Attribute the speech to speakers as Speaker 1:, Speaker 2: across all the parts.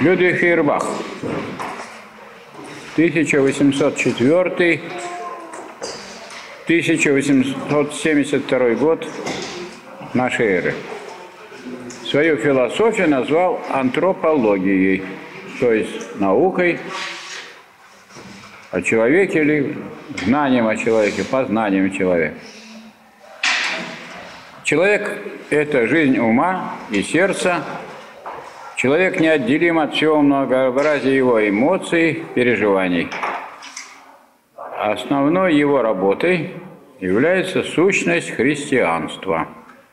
Speaker 1: Людвиг Фейербах, 1804-1872 год нашей эры. Свою философию назвал антропологией, то есть наукой о человеке или знанием о человеке, познанием человека. Человек – это жизнь ума и сердца. Человек неотделим от всего многообразия его эмоций, переживаний. Основной его работой является сущность христианства.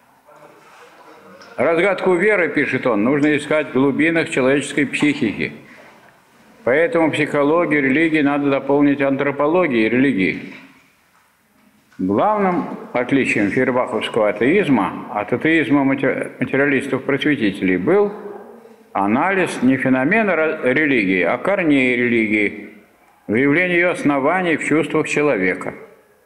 Speaker 1: Разгадку веры, пишет он, нужно искать в глубинах человеческой психики. Поэтому психологию религии надо дополнить антропологией религии. Главным отличием фейербаховского атеизма от атеизма материалистов-просветителей был анализ не феномена религии, а корней религии, выявление ее оснований в чувствах человека.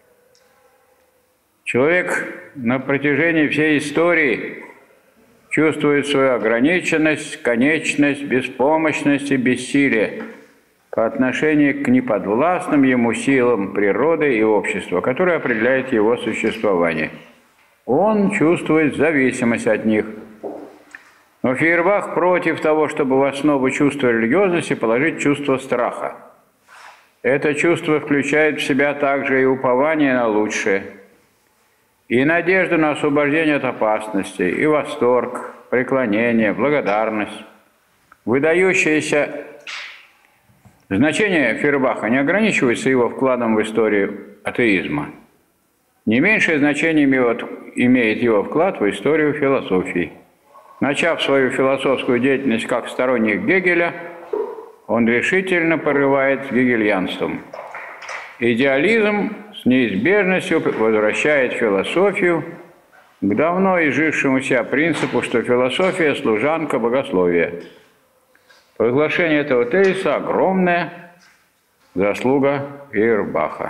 Speaker 1: Человек на протяжении всей истории чувствует свою ограниченность, конечность, беспомощность и бессилие по отношению к неподвластным ему силам природы и общества, которые определяют его существование. Он чувствует зависимость от них. Но Фейербах против того, чтобы в основу чувства религиозности положить чувство страха. Это чувство включает в себя также и упование на лучшее, и надежду на освобождение от опасности, и восторг, преклонение, благодарность. Выдающееся значение Фейербаха не ограничивается его вкладом в историю атеизма. Не меньшее значение имеет его вклад в историю философии. Начав свою философскую деятельность как сторонник Гегеля, он решительно порывает с гегельянством. Идеализм с неизбежностью возвращает философию к давно изжившемуся принципу, что философия – служанка богословия. Возглашение этого тезиса – огромная заслуга Фейербаха.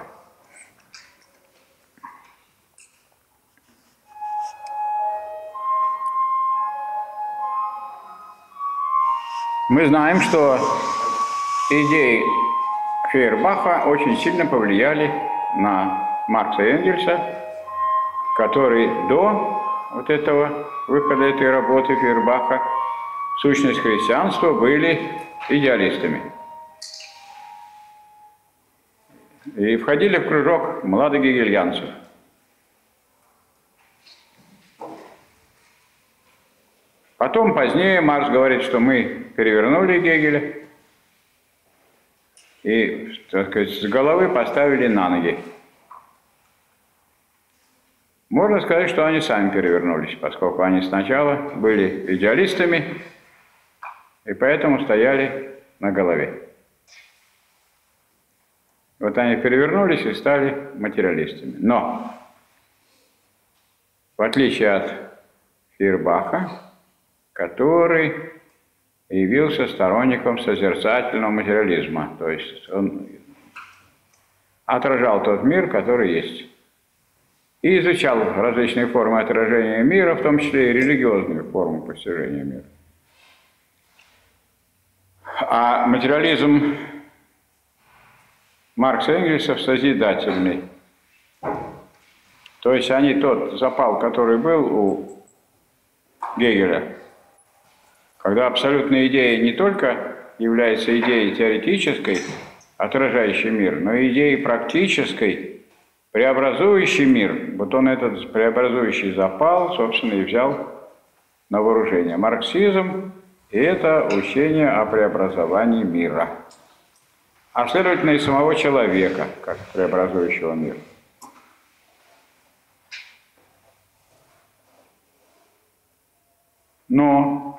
Speaker 1: Мы знаем, что идеи Фейербаха очень сильно повлияли на Маркса и Энгельса, которые до вот этого выхода этой работы Фейербаха «Сущность христианства» были идеалистами. И входили в кружок младогегельянцев. Потом, позднее, Маркс говорит, что мы перевернули Гегеля и, так сказать, с головы поставили на ноги. Можно сказать, что они сами перевернулись, поскольку они сначала были идеалистами и поэтому стояли на голове. Вот они перевернулись и стали материалистами. Но, в отличие от Фейербаха, который явился сторонником созерцательного материализма, то есть он отражал тот мир, который есть, и изучал различные формы отражения мира, в том числе и религиозные формы постижения мира. А материализм Маркса и Энгельса созидательный. То есть они тот запал, который был у Гегеля, когда абсолютная идея не только является идеей теоретической, отражающей мир, но и идеей практической, преобразующей мир. Вот он этот преобразующий запал, собственно, и взял на вооружение. Марксизм – это учение о преобразовании мира, а следовательно и самого человека, как преобразующего мир. Но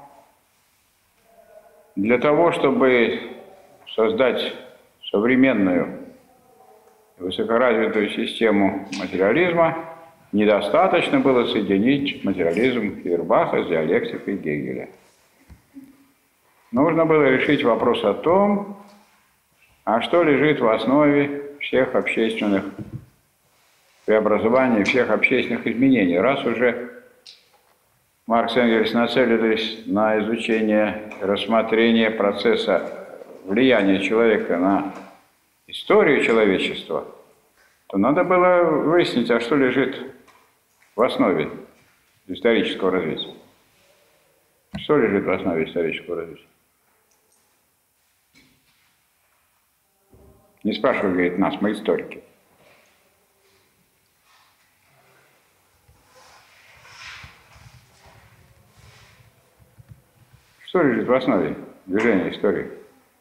Speaker 1: для того, чтобы создать современную высокоразвитую систему материализма, недостаточно было соединить материализм Фейербаха с диалектикой Гегеля. Нужно было решить вопрос о том, а что лежит в основе всех общественных преобразований, всех общественных изменений, раз уже Маркс и Энгельс нацелились на изучение, рассмотрение процесса влияния человека на историю человечества, то надо было выяснить, а что лежит в основе исторического развития. Что лежит в основе исторического развития? Не спрашивай, говорит, нас, мы историки. Что лежит в основе движения истории?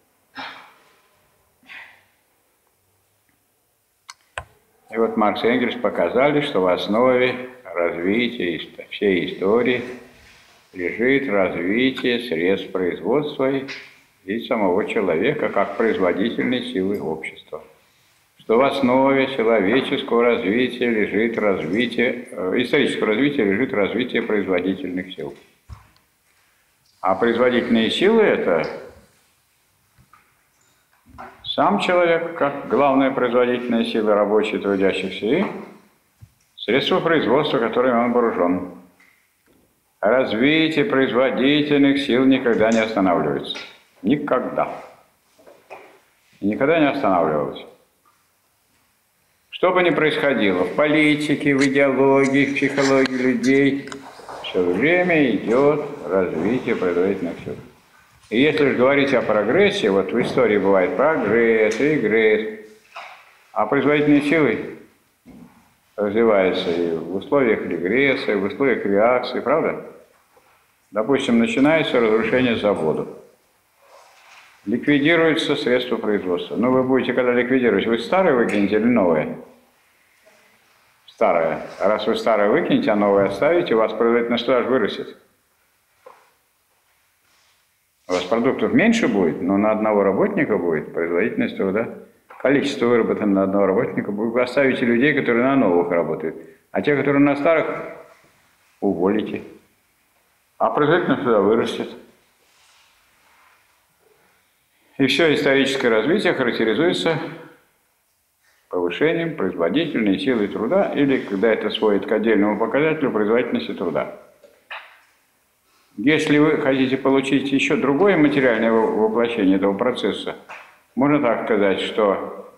Speaker 1: И вот Маркс и Энгельс показали, что в основе развития всей истории лежит развитие средств производства и самого человека как производительной силы общества. Что в основе человеческого развития лежит исторического развития лежит развитие производительных сил. А производительные силы – это сам человек, как главная производительная сила рабочих, трудящихся, и средства производства, которыми он вооружен. Развитие производительных сил никогда не останавливается. Никогда. И никогда не останавливалось. Что бы ни происходило в политике, в идеологии, в психологии людей, все время идет развитие производительных сил. И если же говорить о прогрессе, вот в истории бывает прогресс, регресс, а производительные силы развиваются и в условиях регресса, и в условиях реакции, правда? Допустим, начинается разрушение завода. Ликвидируются средства производства. Ну, вы будете, когда ликвидировать, вы старое выкинете или новое? Старое. А раз вы старое выкинете, а новое оставите, у вас производительность туда же вырастет. У вас продуктов меньше будет, но на одного работника будет производительность труда. Количество выработанного на одного работника будет. Вы оставите людей, которые на новых работают. А те, которые на старых, уволите. А производительность туда вырастет. И все историческое развитие характеризуется повышением производительной силы труда, или, когда это сводит к отдельному показателю, производительности труда. Если вы хотите получить еще другое материальное воплощение этого процесса, можно так сказать, что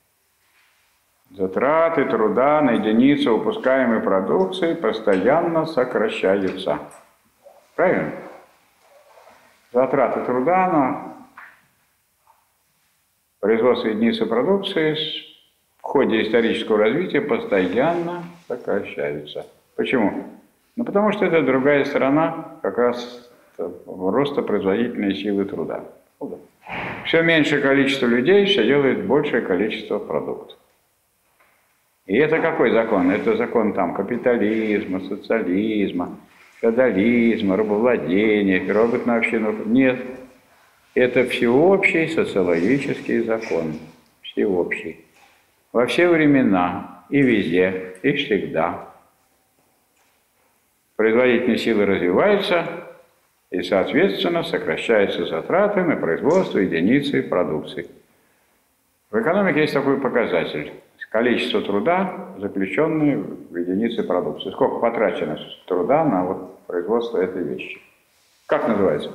Speaker 1: затраты труда на единицу выпускаемой продукции постоянно сокращаются. Правильно? Затраты труда на производство единицы продукции в ходе исторического развития постоянно сокращаются. Почему? Ну, потому что это другая сторона как раз роста производительной силы труда. Все меньшее количество людей, все делает большее количество продуктов. И это какой закон? Это закон там капитализма, социализма, феодализма, рабовладения, первобытной общины. Нет. Это всеобщий социологический закон. Всеобщий. Во все времена и везде, и всегда. Производительные силы развиваются, и, соответственно, сокращаются затраты на производство единицы продукции. В экономике есть такой показатель. Количество труда, заключенное в единице продукции. Сколько потрачено труда на производство этой вещи. Как называется?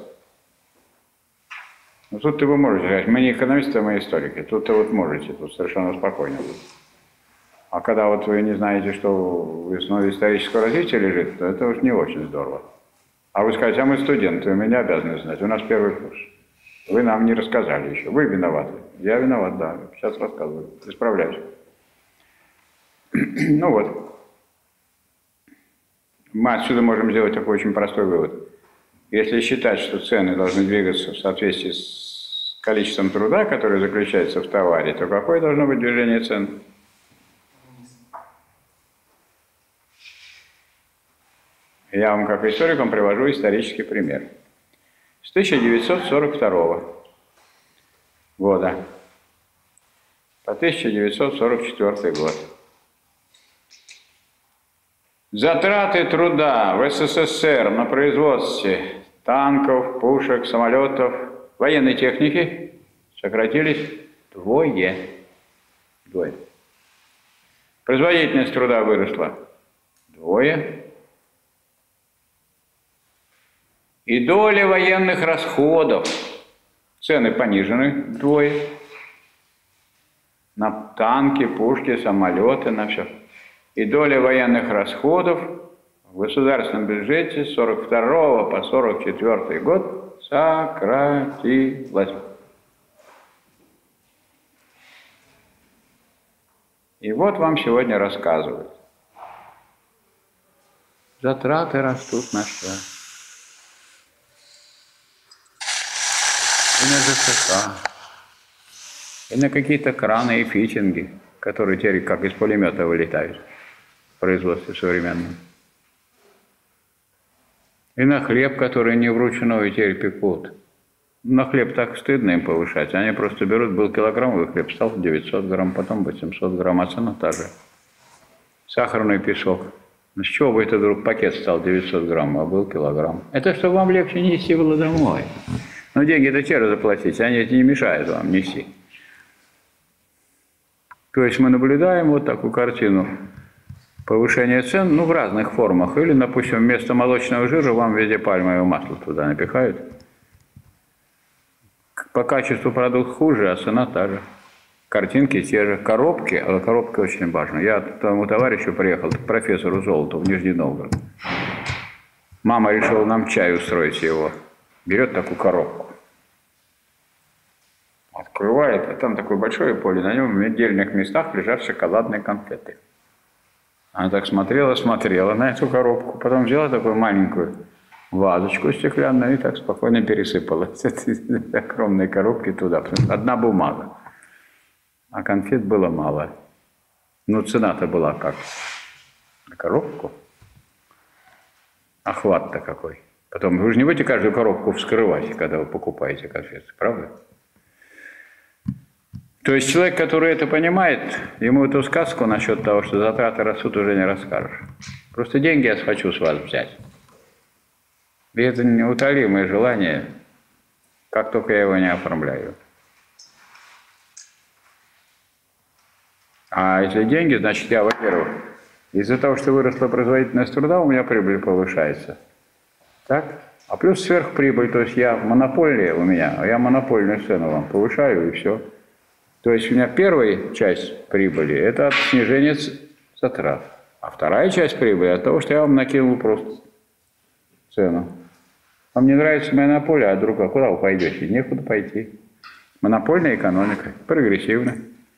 Speaker 1: Ну, тут вы можете сказать, мы не экономисты, мы историки. Тут-то можете, тут совершенно спокойно будет. А когда вы не знаете, что в основе исторического развития лежит, то это уж не очень здорово. А вы скажете, а мы студенты, вы меня обязаны знать, у нас первый курс. Вы нам не рассказали еще. Вы виноваты. Я виноват, да. Сейчас рассказываю. Исправляюсь. Ну вот. Мы отсюда можем сделать такой очень простой вывод. Если считать, что цены должны двигаться в соответствии с количеством труда, которое заключается в товаре, то какое должно быть движение цен? Я вам, как историкам, привожу исторический пример. С 1942 года по 1944 год затраты труда в СССР на производстве танков, пушек, самолетов, военной техники сократились вдвое. Производительность труда выросла вдвое. И доля военных расходов, цены понижены вдвое, на танки, пушки, самолеты, на все. И доля военных расходов в государственном бюджете с 1942 по 1944 год сократилась. И вот вам сегодня рассказывают. Затраты растут на что? И на ЖКХ, и на какие-то краны и фитинги, которые теперь как из пулемета вылетают в производстве современном. И на хлеб, который не вручную теперь пекут. На хлеб так стыдно им повышать. Они просто берут, был килограммовый хлеб, стал 900 грамм, потом 800 грамм, а цена та же. Сахарный песок. С чего бы это вдруг пакет стал 900 грамм, а был килограмм? Это чтобы вам легче нести было домой. Но деньги-то те заплатить, они эти не мешают вам нести. То есть мы наблюдаем вот такую картину. Повышение цен, ну, в разных формах. Или, допустим, вместо молочного жира вам в виде пальмового масла туда напихают. По качеству продукт хуже, а цена та же. Картинки те же. Коробки, а коробка очень важна. Я к тому товарищу приехал, к профессору Золотову в Нижний Новгород. Мама решила нам чай устроить его. Берет такую коробку. Открывает, а там такое большое поле, на нем в отдельных местах лежат шоколадные конфеты. Она так смотрела на эту коробку, потом взяла такую маленькую вазочку стеклянную и так спокойно пересыпала эти огромные коробки туда. Одна бумага, а конфет было мало. Ну, цена-то была как? На коробку? Охват-то какой. Потом, вы же не будете каждую коробку вскрывать, когда вы покупаете конфеты, правда? То есть человек, который это понимает, ему эту сказку насчет того, что затраты растут, уже не расскажешь. Просто деньги я хочу с вас взять. И это неутолимое желание, как только я его не оформляю. А если деньги, значит я, во-первых, из-за того, что выросла производительность труда, у меня прибыль повышается. Так? А плюс сверхприбыль, то есть я монопольная у меня, а я монопольную цену вам повышаю и все. То есть у меня первая часть прибыли – это от снижения затрат, а вторая часть прибыли – от того, что я вам накинул просто цену. Вам не нравится монополия, а друга, куда вы пойдете? Некуда пойти. Монопольная экономика, прогрессивная.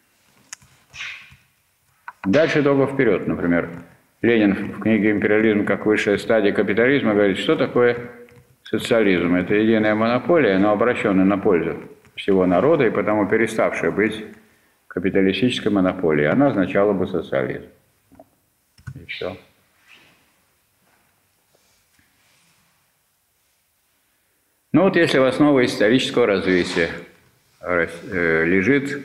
Speaker 1: Дальше только вперед, например. Ленин в книге «Империализм как высшая стадия капитализма» говорит, что такое социализм. Это единая монополия, но обращенная на пользу всего народа, и потому переставшая быть капиталистической монополией. Она означала бы социализм. И все. Ну вот если в основе исторического развития лежит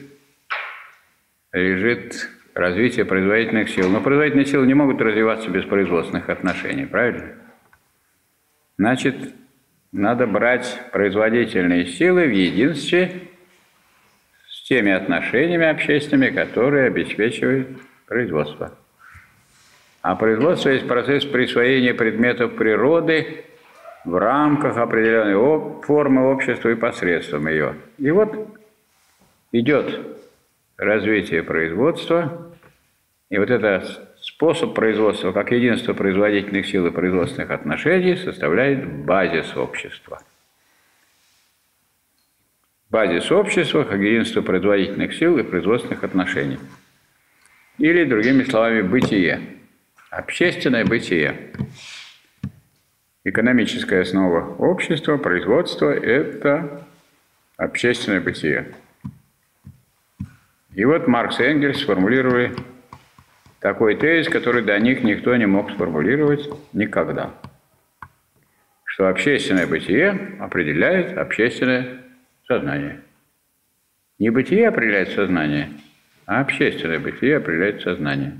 Speaker 1: развитие производительных сил. Но производительные силы не могут развиваться без производственных отношений, правильно? Значит, надо брать производительные силы в единстве с теми отношениями общественными, которые обеспечивают производство. А производство есть процесс присвоения предметов природы в рамках определенной формы общества и посредством ее. И вот идет развитие производства, и вот этот способ производства, как единство производительных сил и производственных отношений, составляет базис общества. Базис общества, как единство производительных сил и производственных отношений. Или, другими словами, бытие. Общественное бытие. Экономическая основа общества, производства – это общественное бытие. И вот Маркс и Энгельс сформулировали такой тезис, который до них никто не мог сформулировать никогда. Что общественное бытие определяет общественное сознание. Не бытие определяет сознание, а общественное бытие определяет сознание.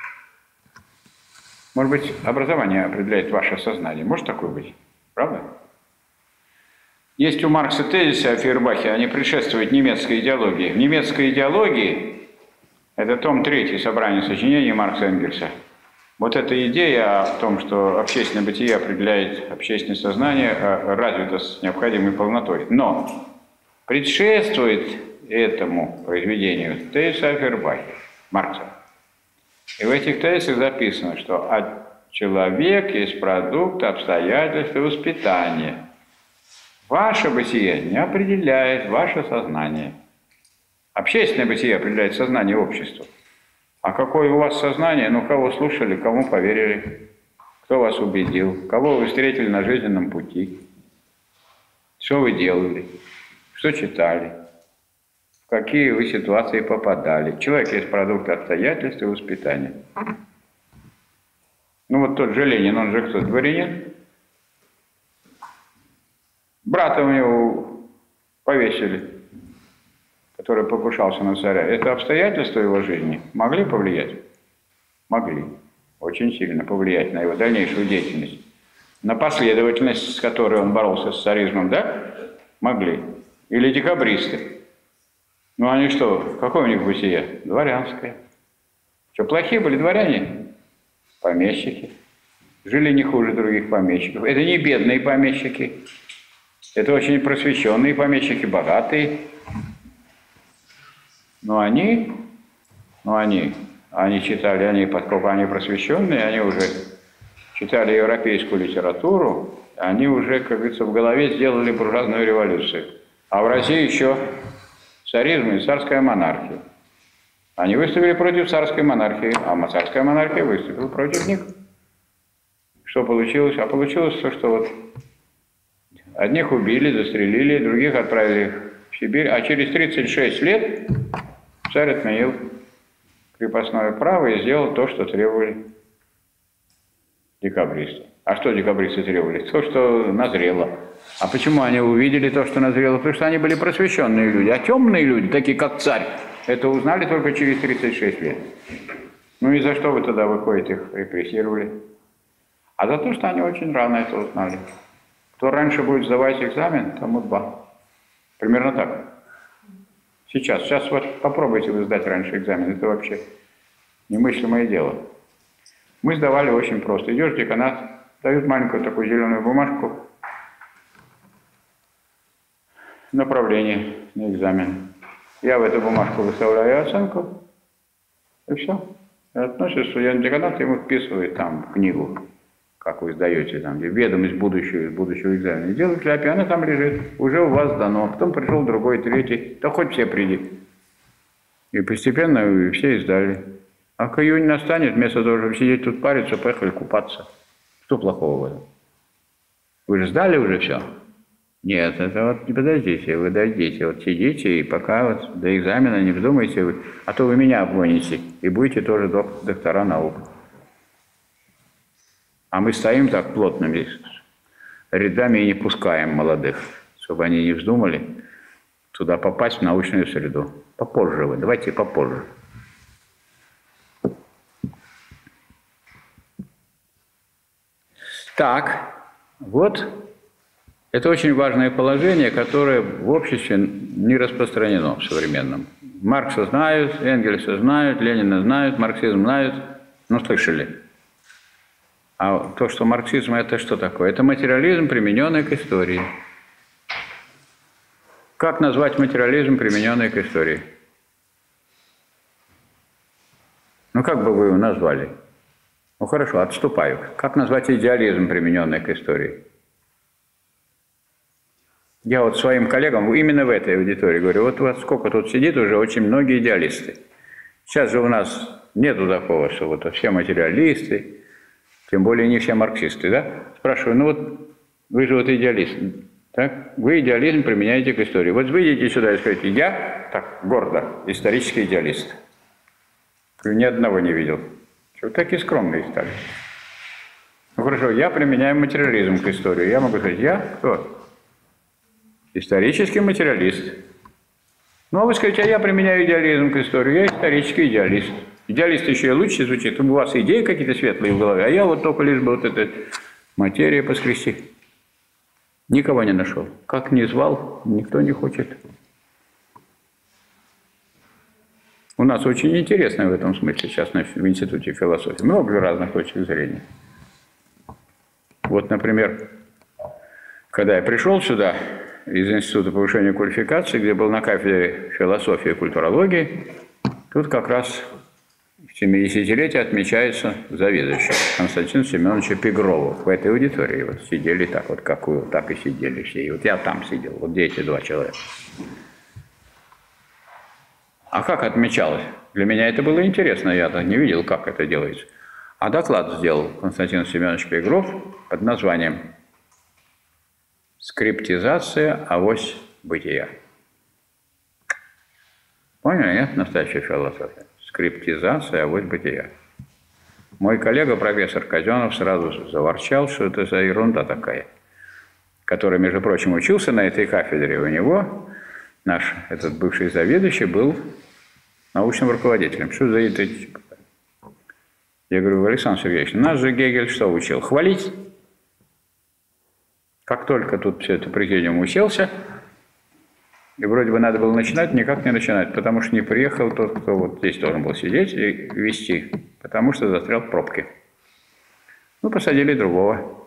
Speaker 1: Может быть, образование определяет ваше сознание. Может такое быть? Правда? Есть у Маркса тезисы о Фейербахе, они предшествуют немецкой идеологии. В немецкой идеологии, это том 3 собрания сочинений Маркса и Энгельса, Вот эта идея о том, что общественное бытие определяет общественное сознание, развита с необходимой полнотой. Но предшествует этому произведению тезис о Фейербахе, Маркса. И в этих тезисах записано, что человек есть продукт обстоятельств и воспитания. Ваше бытие не определяет ваше сознание. Общественное бытие определяет сознание общества. А какое у вас сознание? Ну, кого слушали, кому поверили, кто вас убедил, кого вы встретили на жизненном пути, что вы делали, что читали, в какие вы ситуации попадали. Человек есть продукт обстоятельств и воспитания. Ну, вот тот же Ленин, он же кто, дворянин? Брата у него повесили, который покушался на царя. Это обстоятельства его жизни могли повлиять? Могли. Очень сильно повлиять на его дальнейшую деятельность. На последовательность, с которой он боролся с царизмом, да? Могли. Или декабристы. Ну, они что, какое у них бытие? Дворянское. Что, плохие были дворяне? Помещики. Жили не хуже других помещиков. Это не бедные помещики. Это очень просвещенные помещики, богатые. Но они читали, поскольку они просвещенные, они уже читали европейскую литературу, они уже, как говорится, в голове сделали буржуазную революцию. А в России еще царизм и царская монархия. Они выступили против царской монархии, а царская монархия выступила против них. Что получилось? А получилось то, что вот одних убили, застрелили, других отправили в Сибирь, а через 36 лет царь отменил крепостное право и сделал то, что требовали декабристы. А что декабристы требовали? То, что назрело. А почему они увидели то, что назрело? Потому что они были просвещенные люди. А темные люди, такие как царь, это узнали только через 36 лет. Ну и за что вы тогда, выходите, их репрессировали? А за то, что они очень рано это узнали. Кто раньше будет сдавать экзамен, тому 2. Примерно так. Сейчас вот попробуйте вы сдать раньше экзамен. Это вообще немыслимое дело. Мы сдавали очень просто. Идешь в деканат, дают маленькую такую зеленую бумажку, направление на экзамен. Я в эту бумажку выставляю оценку, и все. Относится студент в деканат, ему вписывает там в книгу, как вы сдаете, там, где ведомость будущего экзамена. Делают кляпи, она там лежит, уже у вас дано. Потом пришел другой, третий, да хоть все приди. И постепенно все издали. А к июню настанет, вместо того, чтобы сидеть тут париться, поехали купаться. Что плохого в этом? Вы же сдали уже все? Нет, это вот не подождите, вы дойдите, вот сидите, и пока вот до экзамена не вздумайте, а то вы меня обгоните, и будете тоже доктора наук. А мы стоим так плотными рядами и не пускаем молодых, чтобы они не вздумали туда попасть в научную среду. Попозже вы, давайте попозже. Так, вот это очень важное положение, которое в обществе не распространено в современном. Маркса знают, Энгельса знают, Ленина знают, марксизм знают, но слышали. А то, что марксизм, это что такое? Это материализм, примененный к истории. Как назвать материализм, примененный к истории? Ну, как бы вы его назвали? Ну, хорошо, отступаю. Как назвать идеализм, примененный к истории? Я вот своим коллегам именно в этой аудитории говорю, вот у вас сколько тут сидит уже очень многие идеалисты. Сейчас же у нас нету такого, что вот все материалисты, тем более не все марксисты, да? Спрашиваю, ну вот вы же вот идеалист, так? Вы идеализм применяете к истории. Вот выйдите сюда и скажите, я, так гордо, исторический идеалист. Ни одного не видел. Что такие скромные стали. Ну хорошо, я применяю материализм к истории. Я могу сказать, я кто? Исторический материалист. Ну, а вы скажете, а я применяю идеализм к истории. Я исторический идеалист. Идеалист еще и лучше звучит. У вас идеи какие-то светлые в голове, а я вот только лишь бы вот эту материю поскрести. Никого не нашел. Как ни звал, никто не хочет. У нас очень интересно в этом смысле сейчас в Институте философии. Много разных точек зрения. Вот, например, когда я пришел сюда из Института повышения квалификации, где был на кафедре философии и культурологии, тут как раз 70-летие отмечается заведующим Константина Семеновича Пегрова. В этой аудитории вот сидели так вот, какую, так и сидели все. И вот я там сидел, вот где эти два человека. А как отмечалось? Для меня это было интересно, я-то не видел, как это делается. А доклад сделал Константин Семенович Пегров под названием «Скриптизация. Авось бытия». Поняли, нет? Настоящая философия. Скриптизация, авось бытия. Мой коллега, профессор Казенов, сразу заворчал, что это за ерунда такая, который, между прочим, учился на этой кафедре. У него наш, этот бывший заведующий, был научным руководителем. Что за это? Я говорю, Александр Сергеевич, нас же Гегель что учил? Хвалить. Как только тут все это президиум уселся, и вроде бы надо было начинать, никак не начинать, потому что не приехал тот, кто вот здесь должен был сидеть и вести, потому что застрял в пробке. Ну, посадили другого.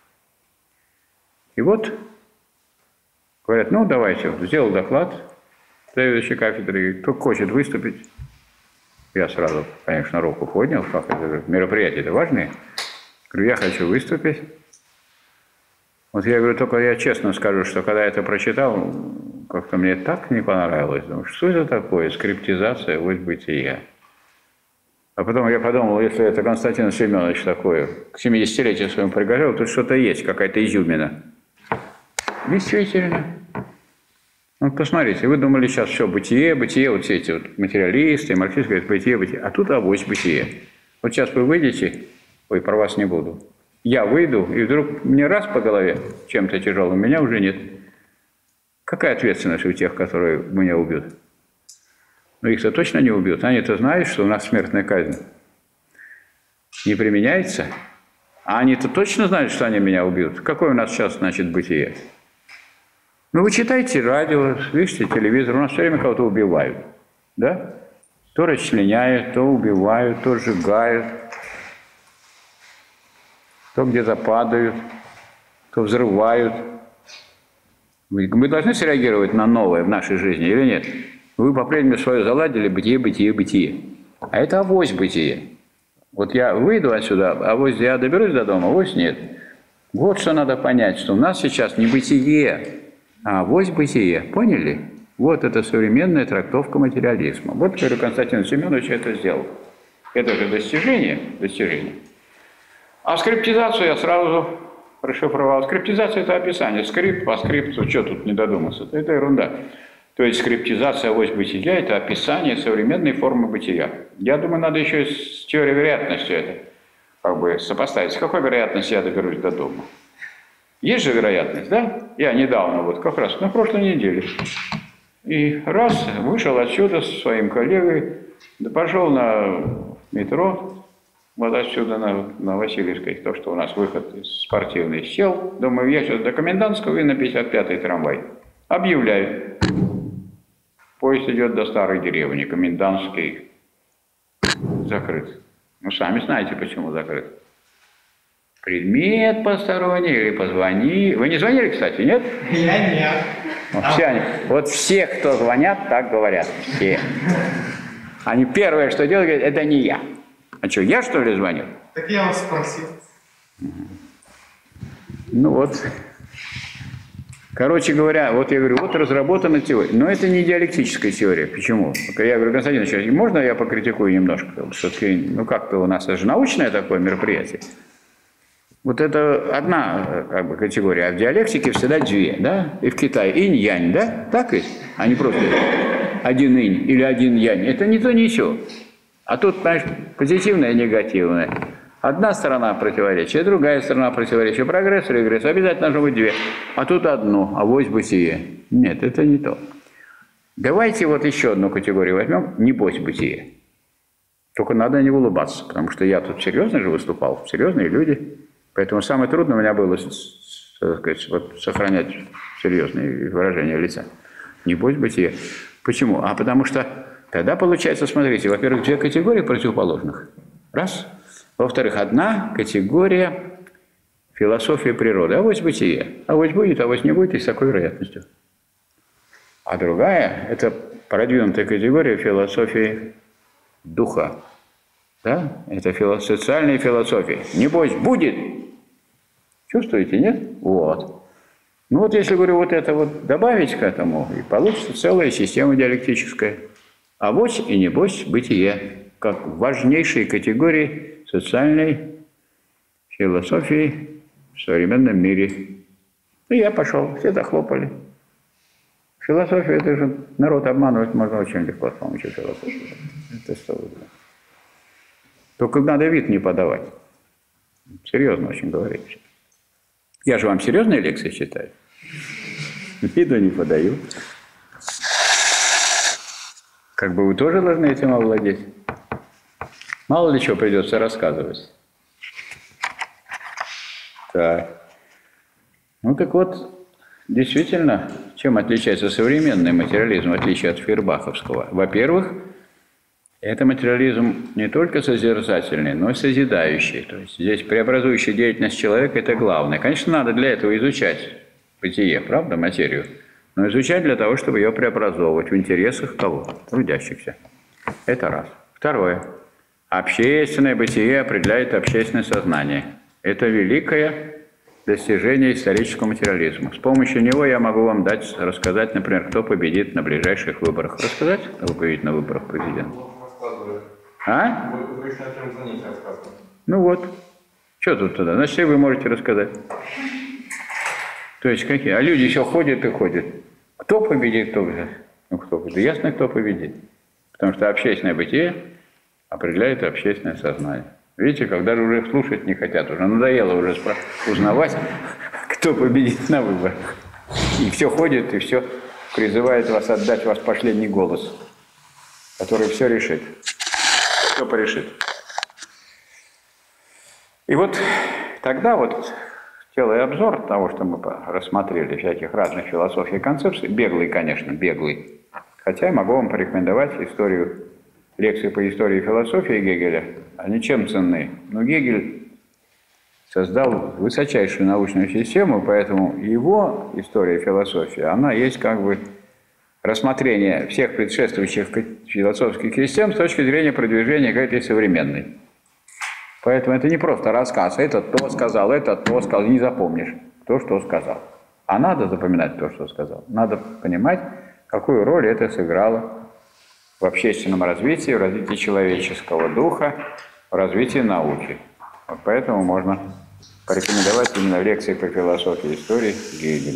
Speaker 1: И вот, говорят, ну, давайте, вот, сделал доклад, заведующий кафедрой, кто хочет выступить. Я сразу, конечно, руку поднял, как это, мероприятия-то важные. Говорю, я хочу выступить. Вот я говорю, только я честно скажу, что когда я это прочитал, как-то мне так не понравилось. Думаю, что это такое? Скриптизация, авось бытия. А потом я подумал, если это Константин Семенович такое, к 70-летию своему приготовил, тут что-то есть, какая-то изюмина. Действительно. Вот посмотрите, вы думали сейчас все бытие, бытие, вот все эти вот материалисты, марксисты говорят бытие, бытие, а тут авось бытие. Вот сейчас вы выйдете, ой, про вас не буду. Я выйду, и вдруг мне раз по голове чем-то тяжелым, меня уже нет. Какая ответственность у тех, которые меня убьют? Ну, их-то точно не убьют. Они-то знают, что у нас смертная казнь не применяется. А они-то точно знают, что они меня убьют. Какое у нас сейчас, значит, бытие? Ну, вы читайте радио, слышите телевизор, у нас все время кого-то убивают. Да? То расчленяют, то убивают, то сжигают, то где-то падают, то взрывают. Мы должны среагировать на новое в нашей жизни или нет? Вы по-прежнему свое заладили бытие, бытие, бытие. А это авось бытие. Вот я выйду отсюда, авось я доберусь до дома, авось нет. Вот что надо понять, что у нас сейчас не бытие, а авось бытие. Поняли? Вот это современная трактовка материализма. Вот, говорю, Константин Семенович это сделал. Это же достижение. А скриптизацию я сразу расшифровал. Скриптизация – это описание. Скрипт по скрипту, что тут не додуматься? Это ерунда. То есть скриптизация авось бытия – это описание современной формы бытия. Я думаю, надо еще с теорией вероятности это как бы сопоставить. С какой вероятностью я доберусь до дома? Есть же вероятность, да? Я недавно, вот как раз на прошлой неделе, и раз вышел отсюда со своим коллегой, да пошел на метро, вот отсюда на Васильевской, то, что у нас выход спортивный, сел, думаю, я сейчас до Комендантского и на 55-й трамвай. Объявляю. Поезд идет до старой деревни, Комендантский закрыт. Ну, сами знаете, почему закрыт. Предмет посторонний или позвони. Вы не звонили, кстати, нет?
Speaker 2: Я нет.
Speaker 1: Вот все, кто звонят, так говорят. Все. Они первое, что делают, говорят, это не я. А что, я что ли звоню?
Speaker 2: Так я вас спросил.
Speaker 1: Ну вот. Короче говоря, вот я говорю, вот разработана теория. Но это не диалектическая теория. Почему? Я говорю, Константин Ильич, можно я покритикую немножко? Все-таки, ну как-то у нас это же научное такое мероприятие. Вот это одна как бы категория, а в диалектике всегда две, да? И в Китае инь-янь, да? Так ведь? А не просто один инь или один янь. Это не то, не сё. А тут, понимаешь, позитивное и негативное. Одна сторона противоречия, другая сторона противоречия. Прогресс, регресс. Обязательно должно быть две. А тут одно, авось бытие. Нет, это не то. Давайте вот еще одну категорию возьмем, небось бытие. Только надо не улыбаться, потому что я тут серьезно же выступал, серьезные люди. Поэтому самое трудное у меня было, так сказать, вот, сохранять серьезные выражения лица. Небось бытие. Почему? А потому что Тогда получается, смотрите, во-первых, две категории противоположных. Раз. Во-вторых, одна категория философии природы. Авось бытие. Авось будет, авось не будет, и с такой вероятностью. А другая – это продвинутая категория философии духа. Да? Это социальная философия. Небось, будет. Чувствуете, нет? Вот. Ну вот если, говорю, вот это вот добавить к этому, и получится целая система диалектическая. Авось и небось бытие, как важнейшие категории социальной философии в современном мире. И я пошел, все захлопали. Философия, это же народ обманывать можно очень легко с помощью философии. Это что? Только надо вид не подавать. Серьезно очень говорить. Я же вам серьезные лекции читаю. Виду не подаю. Как бы вы тоже должны этим овладеть. Мало ли чего придется рассказывать. Так. Ну так вот, действительно, чем отличается современный материализм, в отличие от фейербаховского? Во-первых, это материализм не только созерцательный, но и созидающий. То есть здесь преобразующая деятельность человека – это главное. Конечно, надо для этого изучать бытие, правда, материю, но изучать для того, чтобы ее преобразовывать в интересах кого? Трудящихся. Это раз. Второе. Общественное бытие определяет общественное сознание. Это великое достижение исторического материализма. С помощью него я могу вам рассказать, например, кто победит на ближайших выборах. Рассказать, кто победит на выборах президента? А?
Speaker 3: Вы еще на первом занятии рассказывали.
Speaker 1: Ну вот. Что тут тогда? Значит, и вы можете рассказать. То есть какие? А люди еще ходят и ходят. Кто победит, кто победит? Ну, кто победит? Ясно, кто победит. Потому что общественное бытие определяет общественное сознание. Видите, когда же уже слушать не хотят, уже надоело уже узнавать, кто победит на выборах. И все ходит, и все призывает вас отдать ваш последний голос, который все решит. Кто порешит. И вот тогда вот делая обзор того, что мы рассмотрели, всяких разных философий и концепций, беглый, конечно, беглый. Хотя я могу вам порекомендовать лекции по истории философии Гегеля. Они чем ценны? Но Гегель создал высочайшую научную систему, поэтому его история философии, она есть как бы рассмотрение всех предшествующих философских систем с точки зрения продвижения к этой современной. Поэтому это не просто рассказ, этот то сказал, не запомнишь, кто что сказал. А надо запоминать то, что сказал. Надо понимать, какую роль это сыграло в общественном развитии, в развитии человеческого духа, в развитии науки. Вот поэтому можно порекомендовать именно лекции по философии истории Гегеля.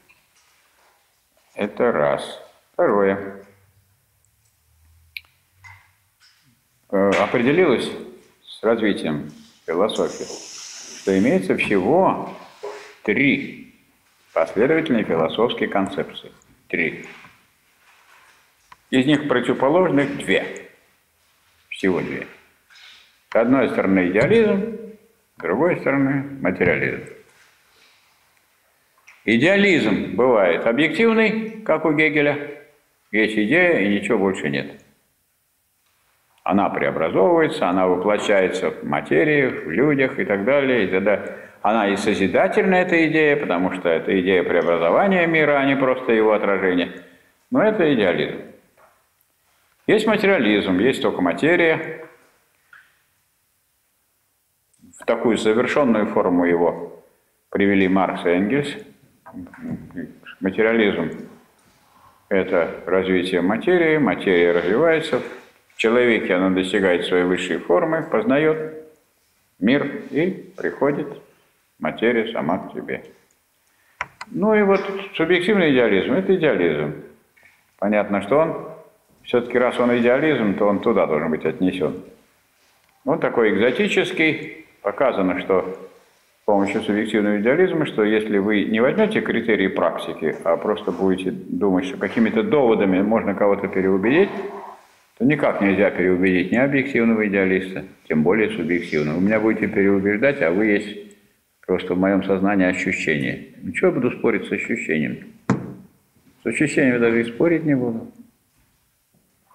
Speaker 1: Это раз. Второе. Определилось с развитием философии, что имеется всего 3 последовательные философские концепции. 3. Из них противоположных 2. Всего 2. С одной стороны идеализм, с другой стороны материализм. Идеализм бывает объективный, как у Гегеля. Есть идея, и ничего больше нет. Она преобразовывается, она воплощается в материи, в людях и так далее. И тогда она и созидательная, эта идея, потому что это идея преобразования мира, а не просто его отражение. Но это идеализм. Есть материализм, есть только материя. В такую совершенную форму его привели Маркс и Энгельс. Материализм – это развитие материи, материя развивается. В человеке она достигает своей высшей формы, познает мир и приходит материя сама к тебе. Ну и вот субъективный идеализм – это идеализм. Понятно, что он, все-таки раз он идеализм, то он туда должен быть отнесен. Он такой экзотический, показано, что с помощью субъективного идеализма, что если вы не возьмете критерии практики, а просто будете думать, что какими-то доводами можно кого-то переубедить, то никак нельзя переубедить ни объективного идеалиста, тем более субъективного. Вы меня будете переубеждать, а вы есть просто в моем сознании ощущение. Ничего, я буду спорить с ощущением. С ощущением я даже и спорить не буду.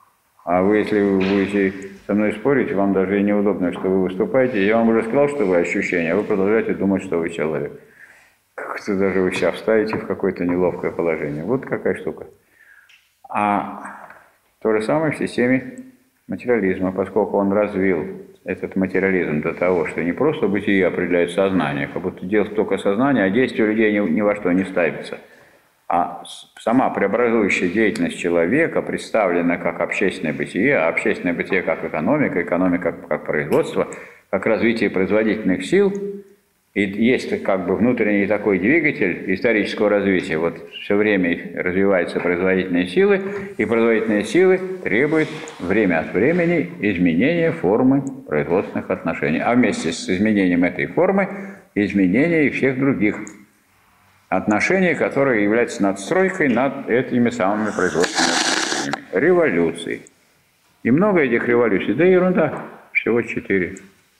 Speaker 1: А вы, если вы будете со мной спорить, вам даже и неудобно, что вы выступаете. Я вам уже сказал, что вы ощущения, а вы продолжаете думать, что вы человек. Как-то даже вы себя вставите в какое-то неловкое положение. Вот какая штука. А то же самое в системе материализма, поскольку он развил этот материализм до того, что не просто бытие определяет сознание, как будто дело только сознание, а действие людей ни во что не ставится. А сама преобразующая деятельность человека представлена как общественное бытие, а общественное бытие как экономика, экономика как производство, как развитие производительных сил. И есть как бы внутренний такой двигатель исторического развития. Вот все время развиваются производительные силы, и производительные силы требуют время от времени изменения формы производственных отношений. А вместе с изменением этой формы изменения и всех других отношений, которые являются надстройкой над этими самыми производственными отношениями. Революции. И много этих революций. Да ерунда. Всего 4.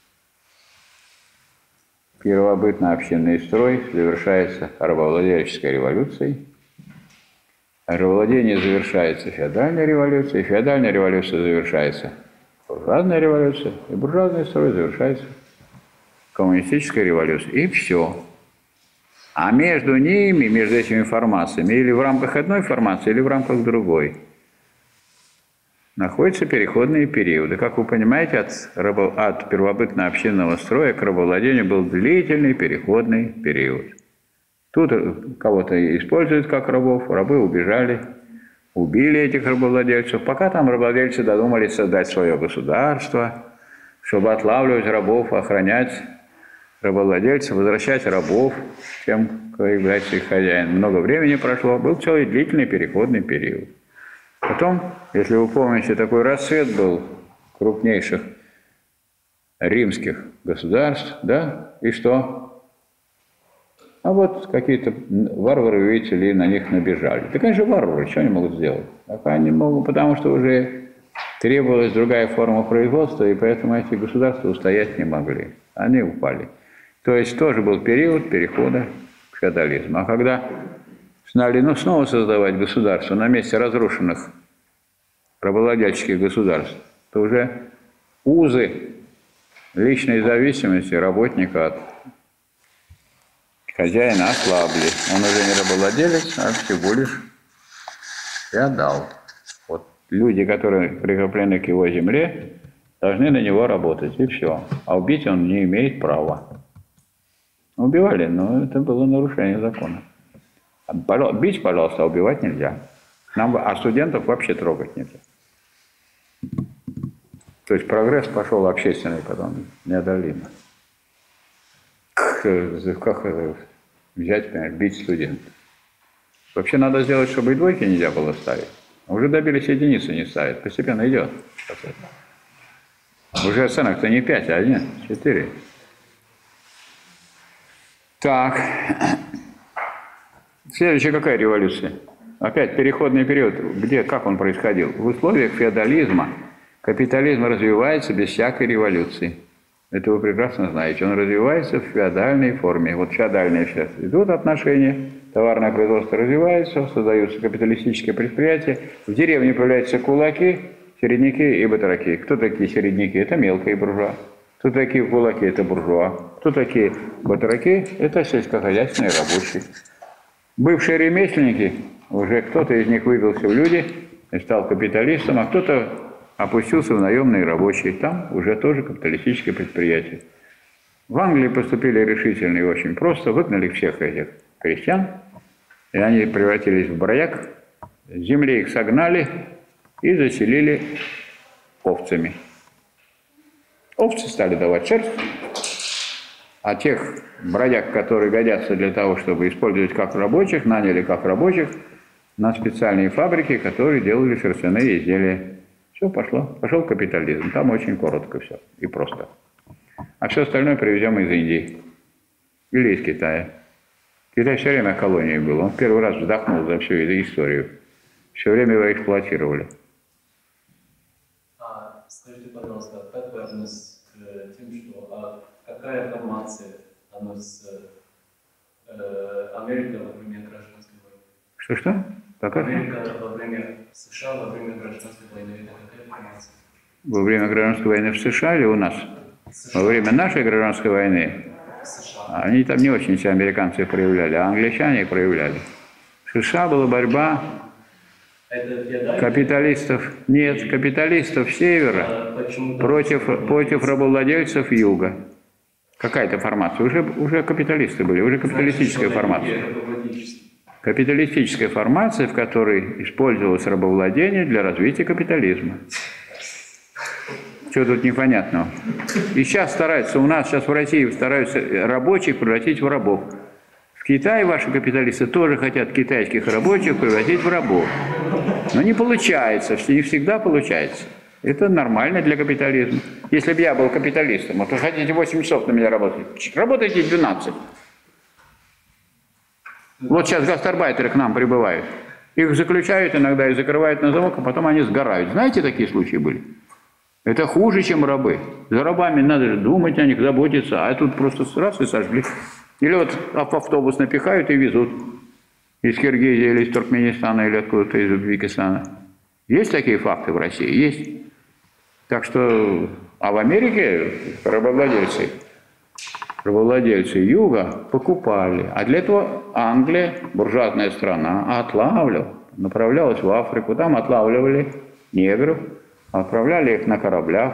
Speaker 1: Первобытно-общинный строй завершается рабовладельческой революцией. Рабовладение завершается феодальной революцией. Феодальная революция завершается буржуазной революцией. И буржуазный строй завершается коммунистической революцией. И все. А между ними, между этими формациями, или в рамках одной формации, или в рамках другой, находятся переходные периоды. Как вы понимаете, от первобытно-общинного строя к рабовладению был длительный переходный период. Тут кого-то используют как рабов, рабы убежали, убили этих рабовладельцев, пока там рабовладельцы додумались создать свое государство, чтобы отлавливать рабов, охранять рабовладельцев, возвращать рабов тем, кто является их хозяином. Много времени прошло, был целый длительный переходный период. Потом, если вы помните, такой расцвет был крупнейших римских государств, да, и что? А вот какие-то варвары, видите ли, на них набежали. Да, конечно, варвары, что они могут сделать? Они могут, потому что уже требовалась другая форма производства, и поэтому эти государства устоять не могли. Они упали. То есть тоже был период перехода к феодализму. А когда стали снова создавать государство на месте разрушенных рабовладельческих государств, то уже узы личной зависимости работника от хозяина ослабли. Он уже не рабовладелец, а всего лишь феодал. Вот люди, которые прикреплены к его земле, должны на него работать, и все. А убить он не имеет права. Убивали, но это было нарушение закона. Бить, пожалуйста, а убивать нельзя. А студентов вообще трогать нельзя. То есть прогресс пошел общественный потом, неодолимо. Как взять, например, бить студентов? Вообще надо сделать, чтобы и двойки нельзя было ставить. Уже добились, единицы не ставят. Постепенно идет. Уже оценок-то не 5, а 1, 4. Так. Следующая какая революция? Опять переходный период. Где, как он происходил? В условиях феодализма капитализм развивается без всякой революции. Это вы прекрасно знаете. Он развивается в феодальной форме. Вот феодальные сейчас идут отношения, товарное производство развивается, создаются капиталистические предприятия. В деревне появляются кулаки, середняки и батраки. Кто такие середняки? Это мелкие буржуа. Кто такие кулаки? Это буржуа. Кто такие батраки? Это сельскохозяйственные рабочие. Бывшие ремесленники, уже кто-то из них выбился в люди и стал капиталистом, а кто-то опустился в наемные рабочие. Там уже тоже капиталистические предприятия. В Англии поступили решительно и очень просто. Выгнали всех этих крестьян, и они превратились в бродяг. С земли их согнали и заселили овцами. Овцы стали давать шерсть, а тех бродяг, которые годятся для того, чтобы использовать как рабочих, наняли как рабочих на специальные фабрики, которые делали шерстяные изделия. Все пошел капитализм. Там очень коротко все и просто. А все остальное привезем из Индии или из Китая. Китай все время колонией был. Он первый раз вздохнул за всю эту историю. Все время его эксплуатировали.
Speaker 4: Скажите, пожалуйста, как вы относитесь к тем, что какая формация относится Америка во время гражданской войны?
Speaker 1: Что-что?
Speaker 4: Во время США, во время гражданской войны, это какая информация?
Speaker 1: Во время гражданской войны в США или у нас?
Speaker 4: США.
Speaker 1: Во время нашей гражданской войны
Speaker 4: США.
Speaker 1: они там не очень себя американцы проявляли, а англичане проявляли. В США была борьба
Speaker 4: Это феодальный?
Speaker 1: капиталистов, нет, капиталистов севера против рабовладельцев юга. Какая-то формация. Уже капиталисты были, уже капиталистическая формация. Капиталистическая формация, в которой использовалось рабовладение для развития капитализма. Что тут непонятного? И сейчас стараются, у нас сейчас в России стараются рабочих превратить в рабов. В Китае ваши капиталисты тоже хотят китайских рабочих превратить в рабов. Но не получается, не всегда получается. Это нормально для капитализма. Если бы я был капиталистом, вот вы хотите 8 часов на меня работать, работайте 12. Вот сейчас гастарбайтеры к нам прибывают. Их заключают иногда и закрывают на замок, а потом они сгорают. Знаете, такие случаи были? Это хуже, чем рабы. За рабами надо же думать о них, заботиться, а тут просто раз и сожгли. Или вот в автобус напихают и везут из Киргизии или из Туркменистана или откуда-то из Узбекистана. Есть такие факты в России? Есть. Так что, а в Америке рабовладельцы юга покупали. А для этого Англия, буржуазная страна, отлавливала, направлялась в Африку, там отлавливали негров, отправляли их на кораблях.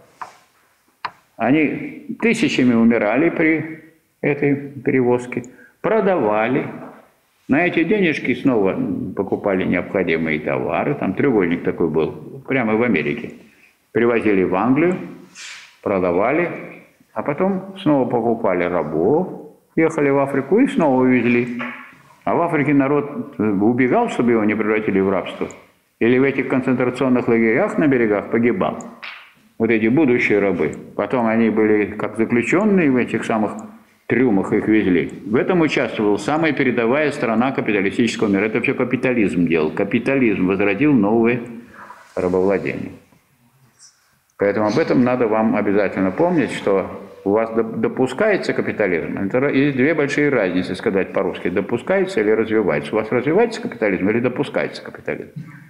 Speaker 1: Они тысячами умирали при этой перевозке, продавали. На эти денежки снова покупали необходимые товары. Там треугольник такой был, прямо в Америке. Привозили в Англию, продавали, а потом снова покупали рабов, ехали в Африку и снова увезли. А в Африке народ убегал, чтобы его не превратили в рабство. Или в этих концентрационных лагерях на берегах погибал. Вот эти будущие рабы. Потом они были как заключенные в этих самых трюмах, их везли. В этом участвовала самая передовая страна капиталистического мира. Это все капитализм делал. Капитализм возродил новые рабовладения. Поэтому об этом надо вам обязательно помнить, что у вас допускается капитализм. Это есть две большие разницы, сказать по-русски. Допускается или развивается. У вас развивается капитализм или допускается капитализм?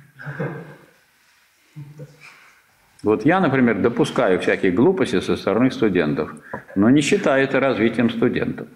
Speaker 1: Вот я, например, допускаю всякие глупости со стороны студентов, но не считаю это развитием студентов.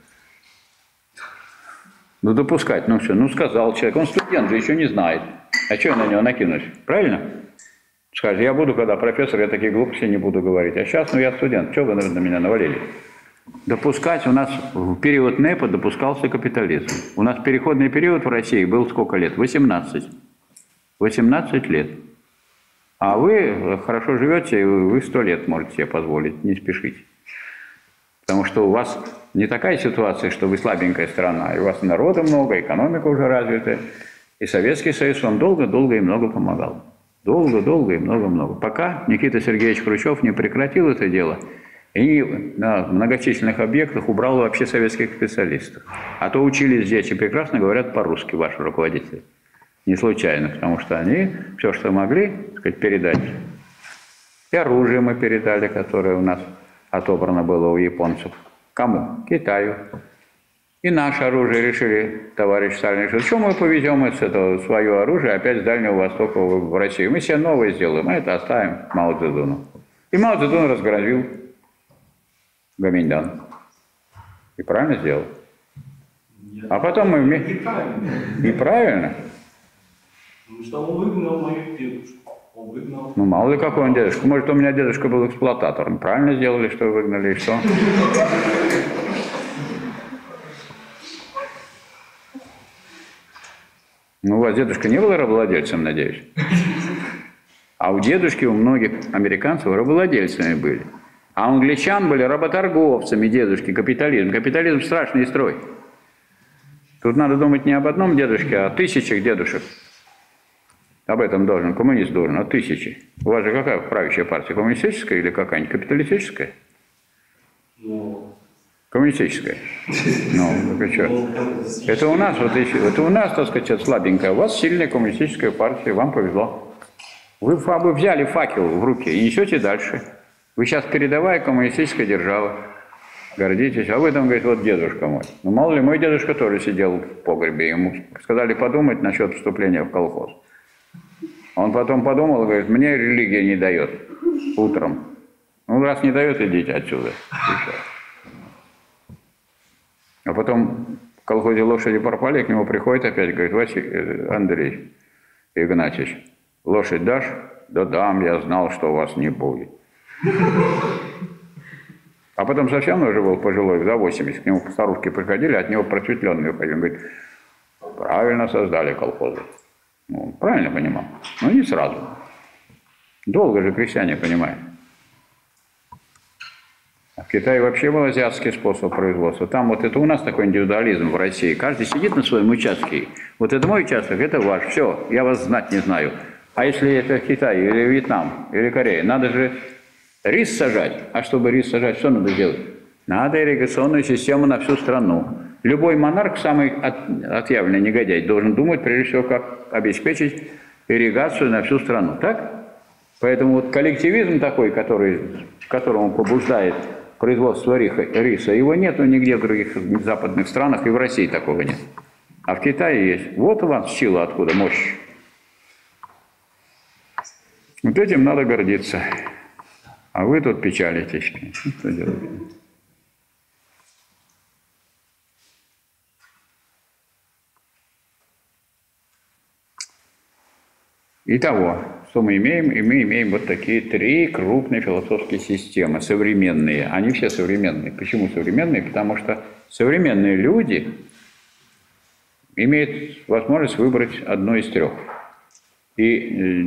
Speaker 1: Ну, допускать, ну все, ну сказал человек, он студент же еще не знает. А что я на него накинусь? Правильно? Скажет, я буду, когда профессор, я такие глупости не буду говорить. А сейчас, ну я студент, что вы на меня навалили? Допускать, у нас в период НЭПа допускался капитализм. У нас переходный период в России был сколько лет? 18. 18 лет. А вы хорошо живете, и вы 100 лет можете себе позволить, не спешите. Потому что у вас не такая ситуация, что вы слабенькая страна, и у вас народа много, экономика уже развитая. И Советский Союз вам долго-долго и много помогал. Долго-долго и много-много. Пока Никита Сергеевич Хрущев не прекратил это дело и на многочисленных объектах убрал вообще советских специалистов. А то учились здесь и прекрасно говорят по-русски ваши руководители. Не случайно, потому что они все, что могли, так сказать, передать. И оружие мы передали, которое у нас отобрано было у японцев. Кому? Китаю. И наше оружие решили, товарищ Сталин, что что мы повезем из этого свое оружие опять с Дальнего Востока в Россию. Мы себе новое сделаем, а это оставим Мао Цзэдуну. И Мао Цзэдун разгромил Гоминьдан. И правильно сделал. А потом мы вместе... Неправильно.
Speaker 4: Ну что он выгнал мою дедушку. Он выгнал.
Speaker 1: Ну мало ли какой он дедушка. Может, у меня дедушка был эксплуататором. Правильно сделали, что выгнали, и что? Ну, у вас дедушка не был рабовладельцем, надеюсь? А у дедушки, у многих американцев рабовладельцами были. А у англичан были работорговцами дедушки, капитализм. Капитализм – страшный строй. Тут надо думать не об одном дедушке, а о тысячах дедушек. Об этом должен, коммунист должен, о тысячи. У вас же какая правящая партия? Коммунистическая или какая-нибудь? Капиталистическая?
Speaker 4: Ну...
Speaker 1: Коммунистическая. Ну, так и что? Это у нас, вот еще, это у нас, так сказать, слабенькая. У вас сильная коммунистическая партия, вам повезло. Вы взяли факел в руки и несете дальше. Вы сейчас передовая коммунистическая держава. гордитесь. А вы там, говорит, вот дедушка мой. Ну, мало ли, мой дедушка тоже сидел в погребе. Ему сказали подумать насчет вступления в колхоз. Он потом подумал и говорит, мне религия не дает утром. Ну, раз не дает, идите отсюда. А потом в колхозе лошади пропали, к нему приходит опять, говорит, Андрей Игнатьевич, лошадь дашь? Да дам, я знал, что у вас не будет. А потом совсем уже был пожилой, за 80, к нему старушки приходили, от него просветленные уходили. Он говорит, правильно создали колхозы. Ну, он правильно понимал, но не сразу. Долго же крестьяне понимают. А в Китае вообще был азиатский способ производства. Там вот это у нас такой индивидуализм в России. Каждый сидит на своем участке. Вот это мой участок, это ваш. Все, я вас знать не знаю. А если это Китай, или Вьетнам, или Корея, надо же рис сажать. А чтобы рис сажать, что надо делать? Надо ирригационную систему на всю страну. Любой монарх, самый отъявленный негодяй, должен думать, прежде всего, как обеспечить ирригацию на всю страну. Так? Поэтому вот коллективизм такой, которому побуждает производство риса, его нету нигде в других западных странах, и в России такого нет. А в Китае есть. Вот у вас сила, откуда мощь. Вот этим надо гордиться. А вы тут печалитесь. Что делаете? Итого, что мы имеем? И мы имеем вот такие три крупные философские системы, современные. Они все современные. Почему современные? Потому что современные люди имеют возможность выбрать одну из трех. И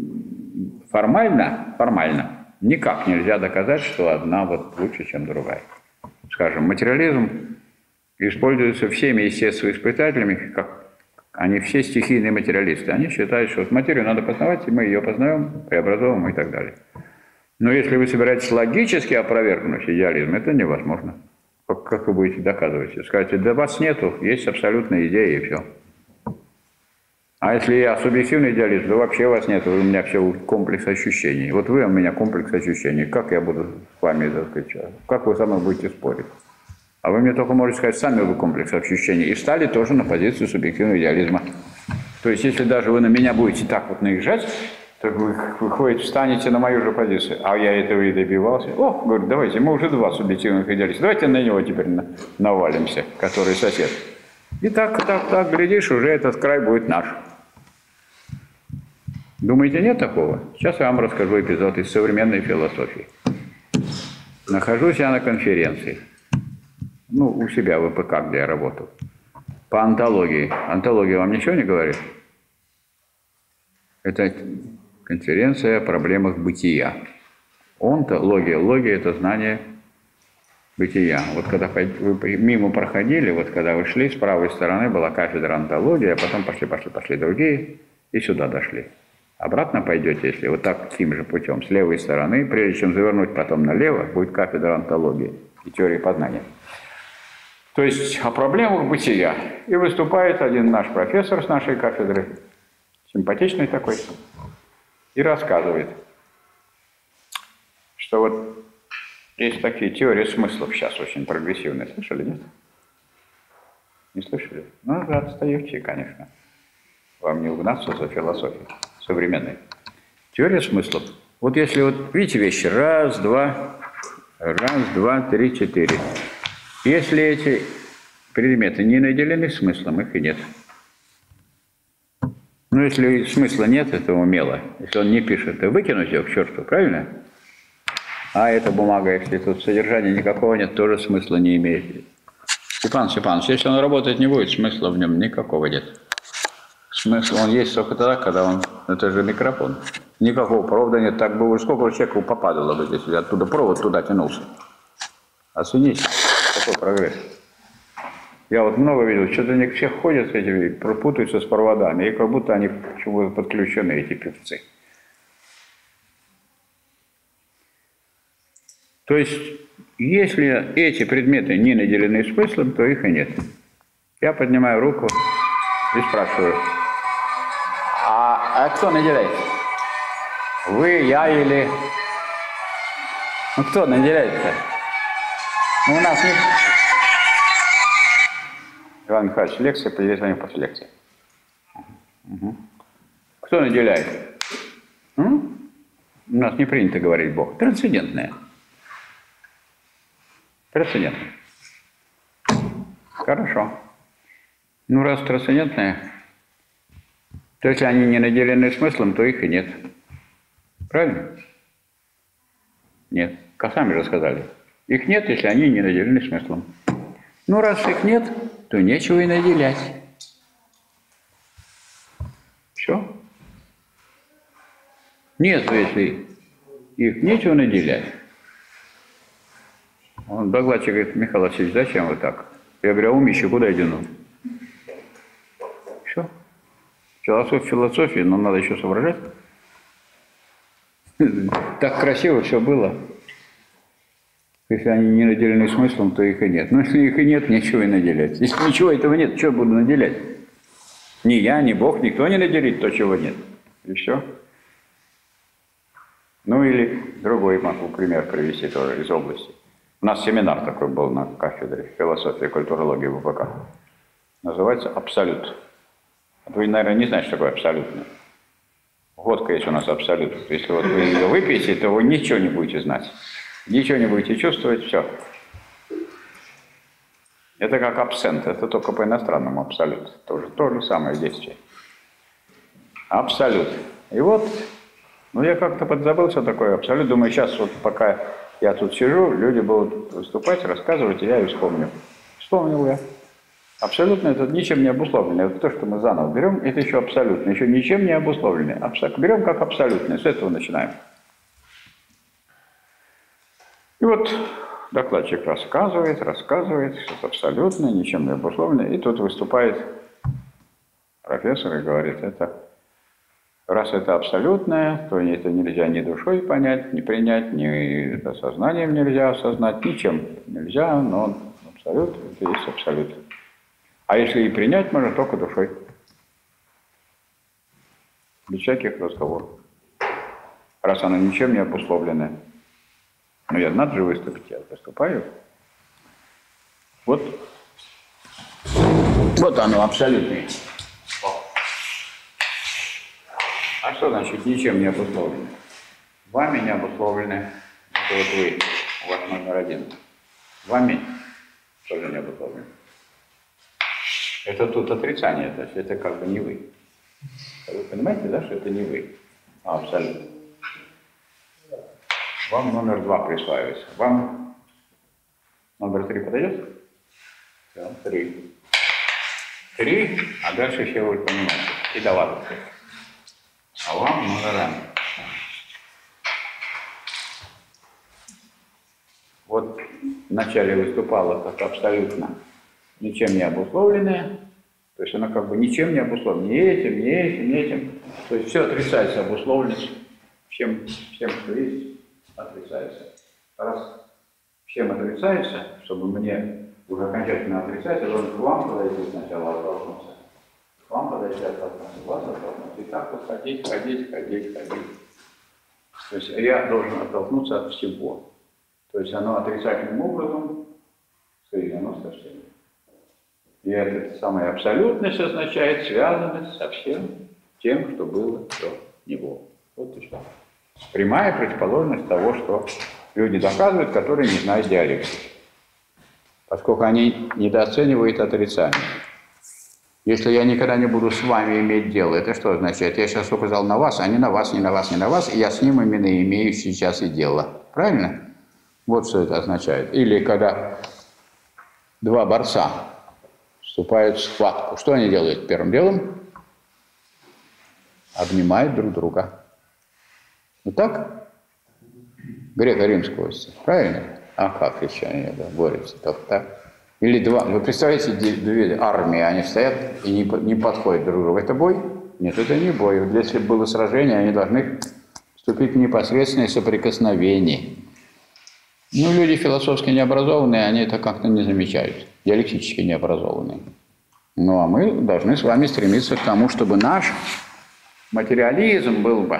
Speaker 1: формально никак нельзя доказать, что одна вот лучше, чем другая. Скажем, материализм используется всеми естествоиспытателями, как они все стихийные материалисты. Они считают, что вот материю надо познавать, и мы ее познаем, преобразовываем и так далее. Но если вы собираетесь логически опровергнуть идеализм, это невозможно. Как вы будете доказывать? Скажете, да вас нету, есть абсолютная идея и все. А если я субъективный идеалист, то вообще вас нет, у меня все комплекс ощущений. Вот вы у меня комплекс ощущений. Как я буду с вами, так сказать, как вы со мной будете спорить? А вы мне только можете сказать, сами вы комплекс ощущений. И встали тоже на позицию субъективного идеализма. То есть, если даже вы на меня будете так вот наезжать, то вы, выходите, встанете на мою же позицию. А я этого и добивался. О, говорю, давайте, мы уже два субъективных идеалиста. Давайте на него теперь навалимся, который сосед. И так, глядишь, уже этот край будет наш. Думаете, нет такого? Сейчас я вам расскажу эпизод из современной философии. Нахожусь я на конференции. Ну, у себя в ВПК, где я работал. По онтологии. Онтология вам ничего не говорит? Это конференция о проблемах бытия. Онтология. Логия – это знание бытия. Вот когда вы мимо проходили, вот когда вы шли, с правой стороны была кафедра онтологии, а потом пошли другие, и сюда дошли. Обратно пойдете, если вот таким же путем, с левой стороны, прежде чем завернуть потом налево, будет кафедра онтологии и теории познания. То есть о проблемах бытия. И выступает один наш профессор с нашей кафедры, симпатичный такой, и рассказывает, что вот есть такие теории смыслов сейчас очень прогрессивные. Слышали, нет? Не слышали? Ну, вы отстаете, конечно. Вам не угнаться за философией современной. Теория смыслов. Вот если вот видите вещи, раз, два, 3, 4. Если эти предметы не наделены смыслом, их и нет. Ну, если смысла нет этого мела, если он не пишет, то выкинуть его к черту, правильно? А эта бумага, если тут содержания никакого нет, тоже смысла не имеет. Степан Степанович, если он работать не будет, смысла в нем никакого нет. Смысл он есть только тогда, когда он... Это же микрофон. Никакого провода нет. Так бы сколько человеку попадало бы, если оттуда провод туда тянулся. Оцените, какой прогресс. Я вот много видел, что-то они все ходят, эти, путаются с проводами, и как будто они почему-то подключены, эти певцы. То есть, если эти предметы не наделены смыслом, то их и нет. Я поднимаю руку и спрашиваю, а кто наделяет? Вы, я или... Ну кто наделяет-то? Ну, у нас не... Иван Михайлович, лекция, перезвоним после лекции. Угу. Кто наделяет? У нас не принято говорить Бог. Трансцендентное. Трансцендентное. Хорошо. Ну, раз трансцендентное, то если они не наделены смыслом, то их и нет. Правильно? Нет. Как сами же сказали. Их нет, если они не наделены смыслом. Ну, раз их нет, то нечего и наделять. Все. Нет, если их нечего наделять. Он докладчик говорит: Михаил Васильевич, зачем вы так? Я говорю: а умище куда дену? Все. Философия, но надо еще соображать. Так красиво все было. Если они не наделены смыслом, то их и нет. Но если их и нет, нечего и наделять. Если ничего этого нет, что буду наделять? Ни я, ни Бог, никто не наделит то, чего нет. И все. Ну или другой могу пример привести тоже из области. У нас семинар такой был на кафедре философии и культурологии ВПК. Называется «Абсолют». Вы, наверное, не знаете, что такое абсолютно. Водка есть у нас абсолют. Если вот вы ее выпьете, то вы ничего не будете знать. Ничего не будете чувствовать, все. Это как абсент, это только по иностранному абсолют. То же самое действие. Абсолют. И вот, ну я как-то подзабыл, что такое абсолют. Думаю, сейчас вот пока я тут сижу, люди будут выступать, рассказывать, и я и вспомню. Вспомнил я. Абсолютно это ничем не обусловленное. Вот то, что мы заново берем, это еще абсолютно, еще ничем не обусловленное. Берем как абсолютное, с этого начинаем. И вот докладчик рассказывает, что это абсолютно, ничем не обусловленное. И тут выступает профессор и говорит: раз это абсолютное, то это нельзя ни душой понять, ни принять, ни сознанием нельзя осознать, ничем нельзя, но абсолют – это есть абсолют. А если и принять, можно только душой. Без всяких разговоров. Раз оно ничем не обусловленное. Ну, надо же выступить, я выступаю. Вот оно, абсолютное. А что значит ничем не обусловлено? Вами не обусловлено. Это вот вы, у вас номер один. Вами тоже не обусловлено. Это тут отрицание, то есть это как бы не вы. Вы понимаете, да, что это не вы, а абсолютно. Вам номер 2 присваивается. Вам номер 3 подойдет? Все, 3. 3, а дальше все вы понимаете. И до вас. А вам номер 1. Вот вначале выступало как абсолютно ничем не обусловленное. То есть оно как бы ничем не обусловлено. Ни этим, ни этим, ни этим. То есть все отрицается обусловленность. Всем, что есть, отрицается. Раз всем отрицается, чтобы мне уже окончательно отрицать, я должен к вам подойти сначала, оттолкнуться. К вам подойти, оттолкнуться, вас оттолкнуться. И так вот ходить. То есть я должен оттолкнуться от всего. То есть оно отрицательным образом соединено со всем. И эта самая абсолютность означает связанность со всем тем, что было до него. Вот и что. Прямая противоположность того, что люди доказывают, которые не знают диалектики. Поскольку они недооценивают отрицание. Если я никогда не буду с вами иметь дело, это что означает? Я сейчас указал на вас, а не на вас, не на вас, не на вас, и я с ним именно имею сейчас и дело. Правильно? Вот что это означает. Или когда два борца вступают в схватку. Что они делают первым делом? Обнимают друг друга. Ну так? Греко-римского стиля. Правильно? А как еще они борются? Так. Или два. Вы представляете, две армии, они стоят и не подходят друг к другу. Это бой? Нет, это не бой. Если бы было сражение, они должны вступить в непосредственное соприкосновение. Ну, люди философски необразованные, они это как-то не замечают. Диалектически необразованные. Ну, а мы должны с вами стремиться к тому, чтобы наш материализм был бы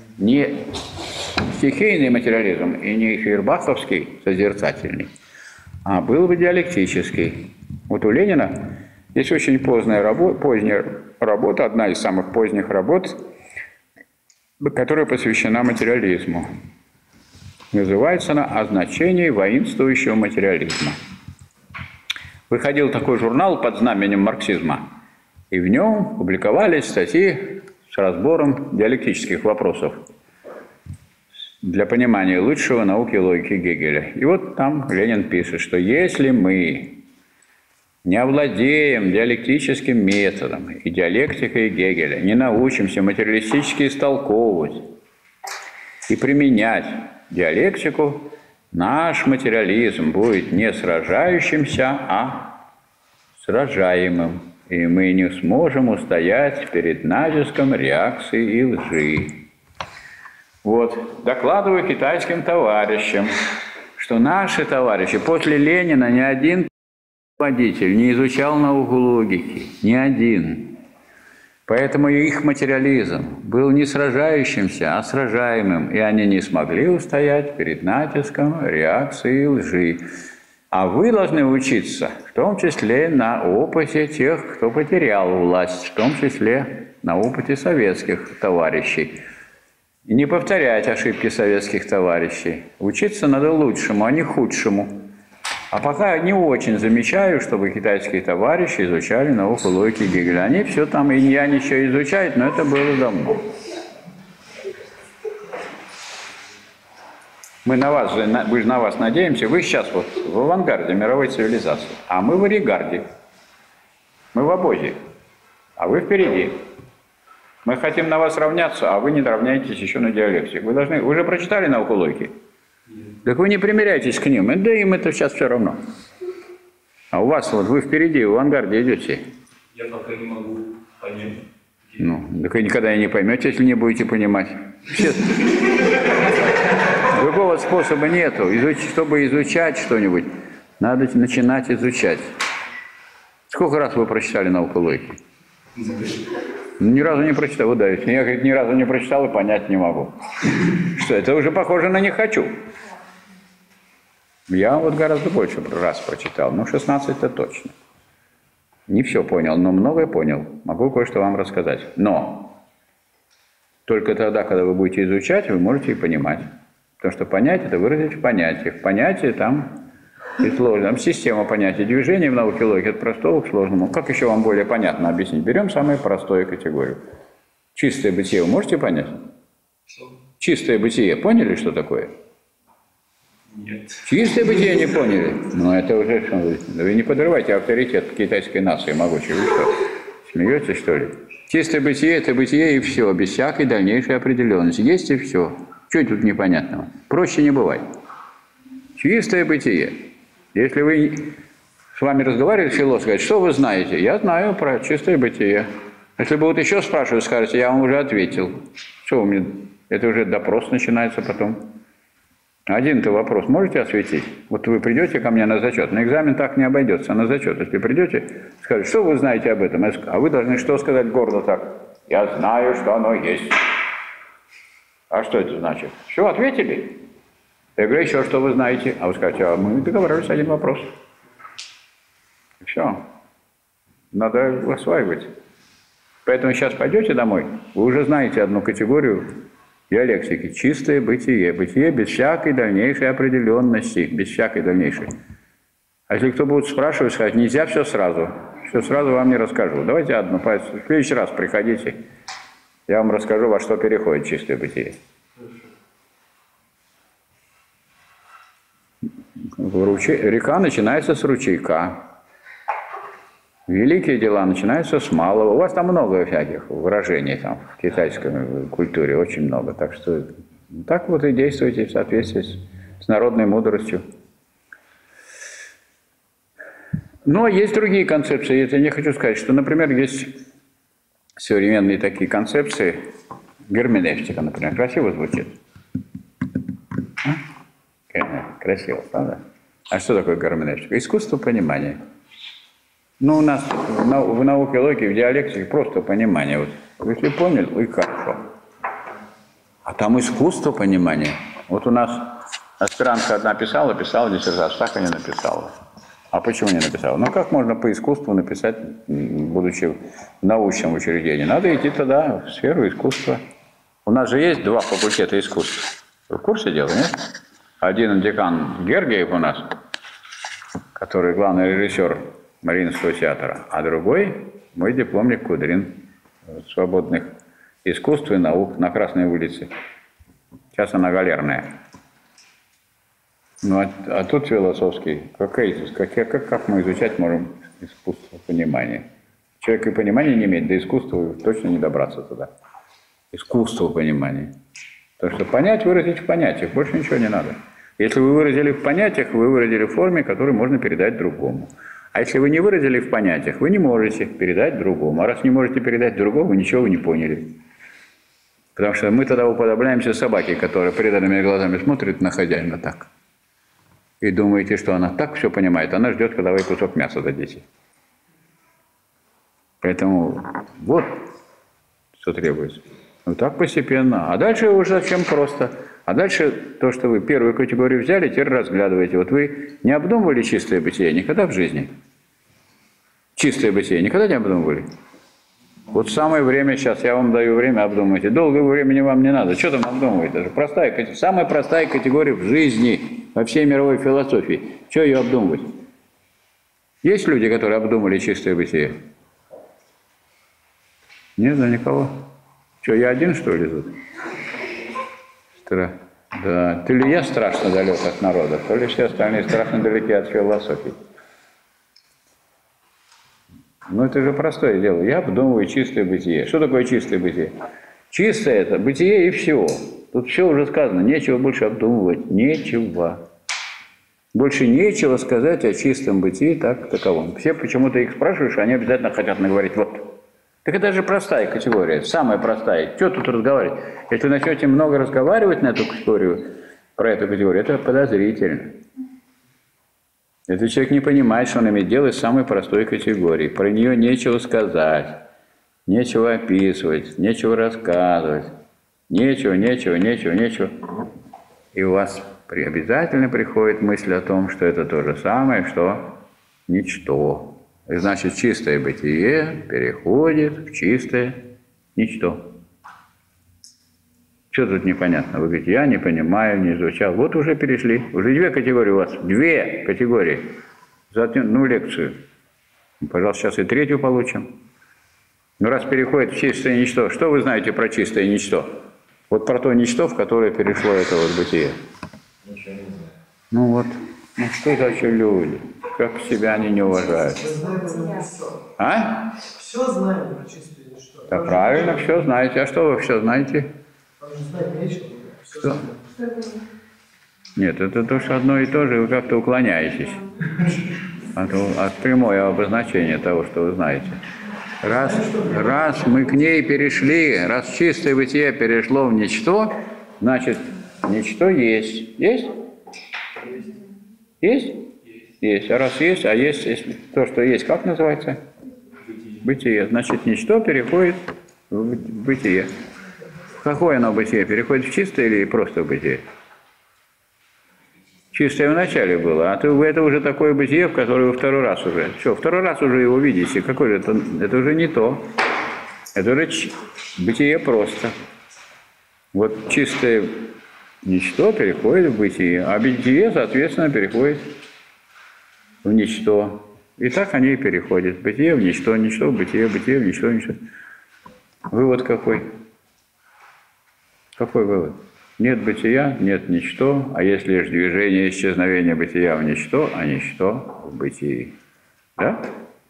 Speaker 1: не стихийный материализм и не фейербаховский созерцательный, а был бы диалектический. Вот у Ленина есть очень поздняя работа, одна из самых поздних работ, которая посвящена материализму. Называется она «О значении воинствующего материализма». Выходил такой журнал под знаменем марксизма, и в нем публиковались статьи с разбором диалектических вопросов для понимания лучшего науки и логики Гегеля. И вот там Ленин пишет, что если мы не овладеем диалектическим методом и диалектикой Гегеля, не научимся материалистически истолковывать и применять диалектику, наш материализм будет не сражающимся, а сражаемым, и мы не сможем устоять перед натиском реакции и лжи. Вот, докладываю китайским товарищам, что наши товарищи, после Ленина ни один руководитель не изучал науку логики, ни один. Поэтому их материализм был не сражающимся, а сражаемым, и они не смогли устоять перед натиском реакции и лжи. А вы должны учиться, в том числе на опыте тех, кто потерял власть, в том числе на опыте советских товарищей. И не повторять ошибки советских товарищей. Учиться надо лучшему, а не худшему. А пока не очень замечаю, чтобы китайские товарищи изучали науку логики Гегеля. Они все там и я ничего изучают, но это было давно. Мы же на вас надеемся. Вы сейчас вот в авангарде мировой цивилизации, а мы в аригарде. Мы в обозе, а вы впереди. Мы хотим на вас равняться, а вы не равняетесь еще на диалектику. Вы же прочитали науку логики? Так вы не примиряйтесь к ним, да им это сейчас все равно. А у вас вот вы впереди, в авангарде идете.
Speaker 4: Я пока не могу понять.
Speaker 1: Ну, так вы никогда и не поймете, если не будете понимать. Другого способа нету. Чтобы изучать что-нибудь, надо начинать изучать. Сколько раз вы прочитали науку логики? Ни разу не прочитал. Вот да, я, говорит, ни разу не прочитал и понять не могу. Что, это уже похоже на «не хочу». Я вот гораздо больше раз прочитал, 16-то точно. Не все понял, но многое понял. Могу кое-что вам рассказать. Но только тогда, когда вы будете изучать, вы можете и понимать. Потому что понять – это выразить в понятиях. Понятие там и сложно. Там система понятий. Движение в науке логики от простого к сложному. Как еще вам более понятно объяснить? Берем самую простую категорию. Чистое бытие вы можете понять? Чистое бытие. Поняли, что такое?
Speaker 4: Нет.
Speaker 1: Чистое бытие не поняли? Ну, это уже... Вы не подрывайте авторитет китайской нации могучей. Вы что, смеетесь, что ли? Чистое бытие – это бытие и все, без всякой дальнейшей определенности. Есть и все. Что тут непонятного? Проще не бывает. Чистое бытие. Если вы с вами разговаривали, философ говорит, что вы знаете? Я знаю про чистое бытие. Если будут еще спрашивать, скажете, я вам уже ответил. Что вы мне... Это уже допрос начинается потом. Один-то вопрос можете осветить? Вот вы придете ко мне на зачет. На экзамен так не обойдется, а на зачет. Если придете, скажете, что вы знаете об этом? А вы должны что сказать гордо так? Я знаю, что оно есть. А что это значит? Все, ответили? Я говорю, еще что вы знаете? А вы скажете, а мы договорились один вопрос. Все. Надо осваивать. Поэтому сейчас пойдете домой, вы уже знаете одну категорию диалектики. Чистое бытие. Бытие без всякой дальнейшей определенности. Без всякой дальнейшей. А если кто будет спрашивать, сказать, нельзя все сразу. Все сразу вам не расскажу. Давайте одну. В следующий раз приходите. Я вам расскажу, во что переходит чистое бытие. Река начинается с ручейка. Великие дела начинаются с малого. У вас там много всяких выражений там, в китайской культуре, очень много. Так что так вот и действуйте в соответствии с народной мудростью. Но есть другие концепции. Я не хочу сказать, что, например, есть современные такие концепции. Герменевтика, например, красиво звучит. Красиво, правда? А что такое герменевтика? Искусство понимания. Ну, у нас в науке логики, в диалектике просто понимание. Вот, если понял, и хорошо. А там искусство понимания. Вот у нас Аспирантка одна писала диссертацию, так и не написала. А почему не написала? Ну, как можно по искусству написать, будучи в научном учреждении? Надо идти тогда в сферу искусства. У нас же есть 2 факультета искусств. Вы в курсе дела, нет? Один декан Гергиев у нас, который главный режиссер Мариинского театра, а другой мой дипломник Кудрин, свободных искусств и наук на Красной улице. Сейчас она галерная. Ну, а тут философский. Как мы изучать можем искусство понимания? Человек и понимания не имеет, до искусства точно не добраться туда. Искусство понимания. Потому что понять, выразить в понятиях, больше ничего не надо. Если вы выразили в понятиях, вы выразили в форме, которую можно передать другому. А если вы не выразили в понятиях, вы не можете передать другому. А раз не можете передать другому, ничего вы не поняли. Потому что мы тогда уподобляемся собаке, которая преданными глазами смотрит на хозяина так. И думаете, что она так все понимает, она ждет, когда вы кусок мяса дадите. Поэтому вот что требуется. Вот так постепенно. А дальше уже совсем просто. А дальше то, что вы первую категорию взяли, теперь разглядываете. Вот вы не обдумывали чистое бытие никогда в жизни? Чистое бытие никогда не обдумывали? Вот самое время сейчас, я вам даю время, обдумайте. Долгого времени вам не надо. Что там обдумывать? Это же простая, самая простая категория в жизни, во всей мировой философии. Что ее обдумывать? Есть люди, которые обдумали чистое бытие? Нет, да никого. Что, я один, что ли, тут? Да. То ли я страшно далек от народа, то ли все остальные страшно далеки от философии. Ну, это же простое дело. Я обдумываю чистое бытие. Что такое чистое бытие? Чистое – это бытие и все. Тут все уже сказано. Нечего больше обдумывать. Нечего. Больше нечего сказать о чистом бытии так таковом. Все почему-то их спрашиваешь, они обязательно хотят наговорить вот. Так это же простая категория, самая простая. Что тут разговаривать? Если начнете много разговаривать на эту категорию, про эту категорию, это подозрительно. Этот человек не понимает, что он имеет дело с самой простой категорией. Про нее нечего сказать, нечего описывать, нечего рассказывать. Нечего. И у вас обязательно приходит мысль о том, что это то же самое, что ничто. И значит, чистое бытие переходит в чистое ничто. Что тут непонятно? Вы говорите, я не понимаю, не изучал. Вот уже перешли. Уже 2 категории у вас. 2 категории. За одну лекцию. Пожалуйста, сейчас и 3-ю получим. Ну, раз переходит в чистое ничто, что вы знаете про чистое ничто? Вот про то ничто, в которое перешло это вот бытие.
Speaker 4: Ничего не знаю.
Speaker 1: Ну вот. Ну что за люди? Как себя они не уважают. А?
Speaker 2: Все знаем про чистое ничто.
Speaker 1: Да правильно, все знаете. А что вы все знаете?
Speaker 2: Знать нечего.
Speaker 1: Что? Нет, это тоже одно и то же, вы как-то уклоняетесь от прямого обозначения того, что вы знаете. Раз мы к ней перешли, раз чистое бытие перешло в ничто, значит, ничто есть. Есть? Есть? Есть. А раз есть, если то, что есть, как называется? Бытие. Значит, ничто переходит в бытие. Какое оно бытие? Переходит в чистое или просто в бытие? Чистое в начале было, а то это уже такое бытие, в которое вы второй раз уже. Что, второй раз уже его видите? Какое же это уже не то. Это уже бытие просто. Вот чистое ничто переходит в бытие, а бытие, соответственно, переходит в ничто. И так они и переходят. Бытие в ничто, ничто в бытие, бытие в ничто, ничто. Вывод какой? Какой вывод? Нет бытия, нет ничто, а есть лишь движение исчезновения бытия в ничто, а ничто в бытии. Да?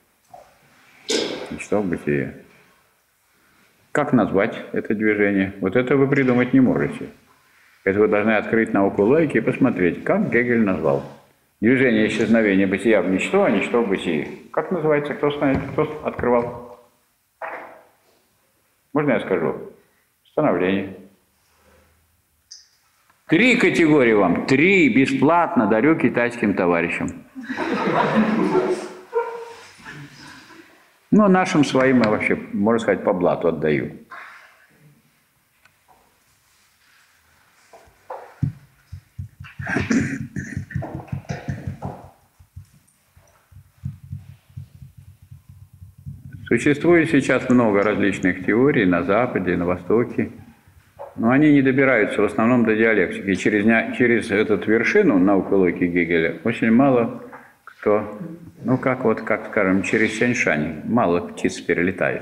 Speaker 1: Ничто в бытии. Как назвать это движение? Вот это вы придумать не можете. Это вы должны открыть науку логики и посмотреть, как Гегель назвал. Движение исчезновения бытия в ничто, а ничто в бытии. Как называется? Кто знает? Кто открывал? Можно я скажу? Становление. 3 категории вам. 3 бесплатно дарю китайским товарищам. Ну, нашим своим я вообще, можно сказать, по блату отдаю. Существует сейчас много различных теорий на Западе, на Востоке, но они не добираются в основном до диалектики. Через эту вершину науки логики Гегеля очень мало кто, ну как скажем, через Сяньшань мало птиц перелетает.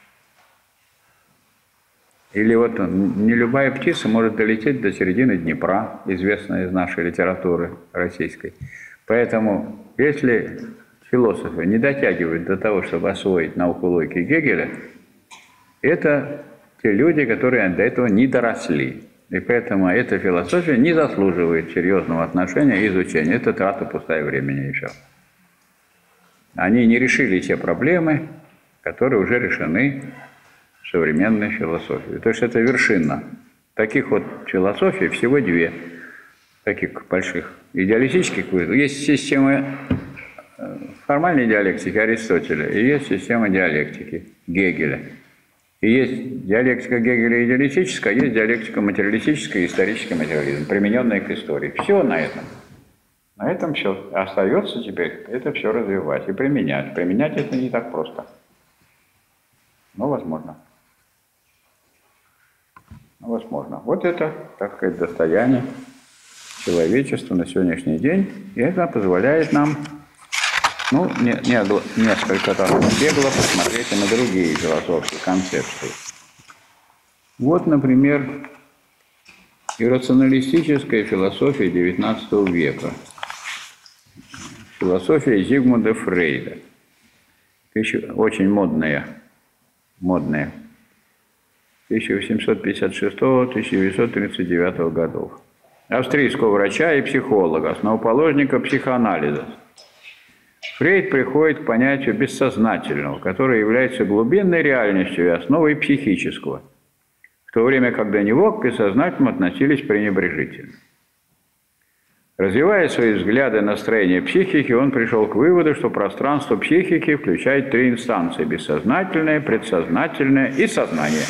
Speaker 1: Или вот не любая птица может долететь до середины Днепра, известная из нашей литературы российской. Поэтому, если философы не дотягивают до того, чтобы освоить науку логики Гегеля, это те люди, которые до этого не доросли. И поэтому эта философия не заслуживает серьезного отношения и изучения. Это трата пустая времени и все. Они не решили те проблемы, которые уже решены в современной философии. То есть это вершина. Таких вот философий всего две, таких больших. Идеалистических. Есть система формальной диалектики Аристотеля и есть система диалектики Гегеля. И есть диалектика Гегеля идеалистическая, а есть диалектика материалистическая и исторический материализм, примененная к истории. Все на этом. На этом все. Остается теперь это все развивать и применять. Применять это не так просто. Но возможно. Вот это, так сказать, достояние человечества на сегодняшний день. И это позволяет нам несколько так бегло посмотреть и на другие философские концепции. Вот, например, иррационалистическая философия XIX века. Философия Зигмунда Фрейда. Очень модная. 1856-1939 годов. Австрийского врача и психолога, основоположника психоанализа. Фрейд приходит к понятию бессознательного, которое является глубинной реальностью и основой психического, в то время как до него к бессознательному относились пренебрежительно. Развивая свои взгляды на строение психики, он пришел к выводу, что пространство психики включает три инстанции – бессознательное, предсознательное и сознание.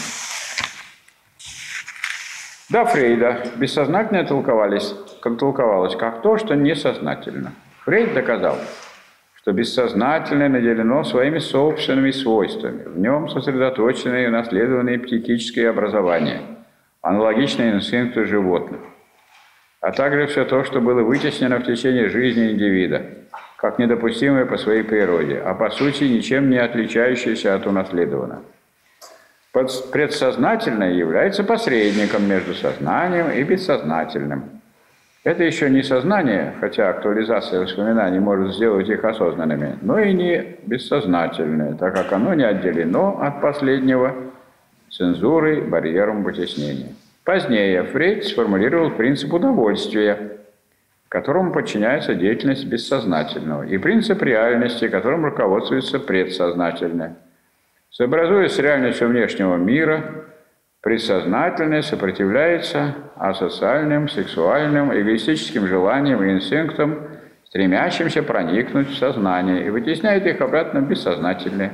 Speaker 1: До Фрейда бессознательное толковалось как то, что несознательно. Фрейд доказал, что бессознательное наделено своими собственными свойствами. В нем сосредоточены и унаследованные психические образования, аналогичные инстинкту животных, а также все то, что было вытеснено в течение жизни индивида, как недопустимое по своей природе, а по сути ничем не отличающееся от унаследованного. Предсознательное является посредником между сознанием и бессознательным. Это еще не сознание, хотя актуализация воспоминаний может сделать их осознанными, но и не бессознательное, так как оно не отделено от последнего цензурой, барьером вытеснения. Позднее Фрейд сформулировал принцип удовольствия, которому подчиняется деятельность бессознательного, и принцип реальности, которым руководствуется предсознательное. Сообразуясь с реальностью внешнего мира, предсознательное сопротивляется асоциальным, сексуальным, эгоистическим желаниям и инстинктам, стремящимся проникнуть в сознание, и вытесняет их обратно в бессознательное.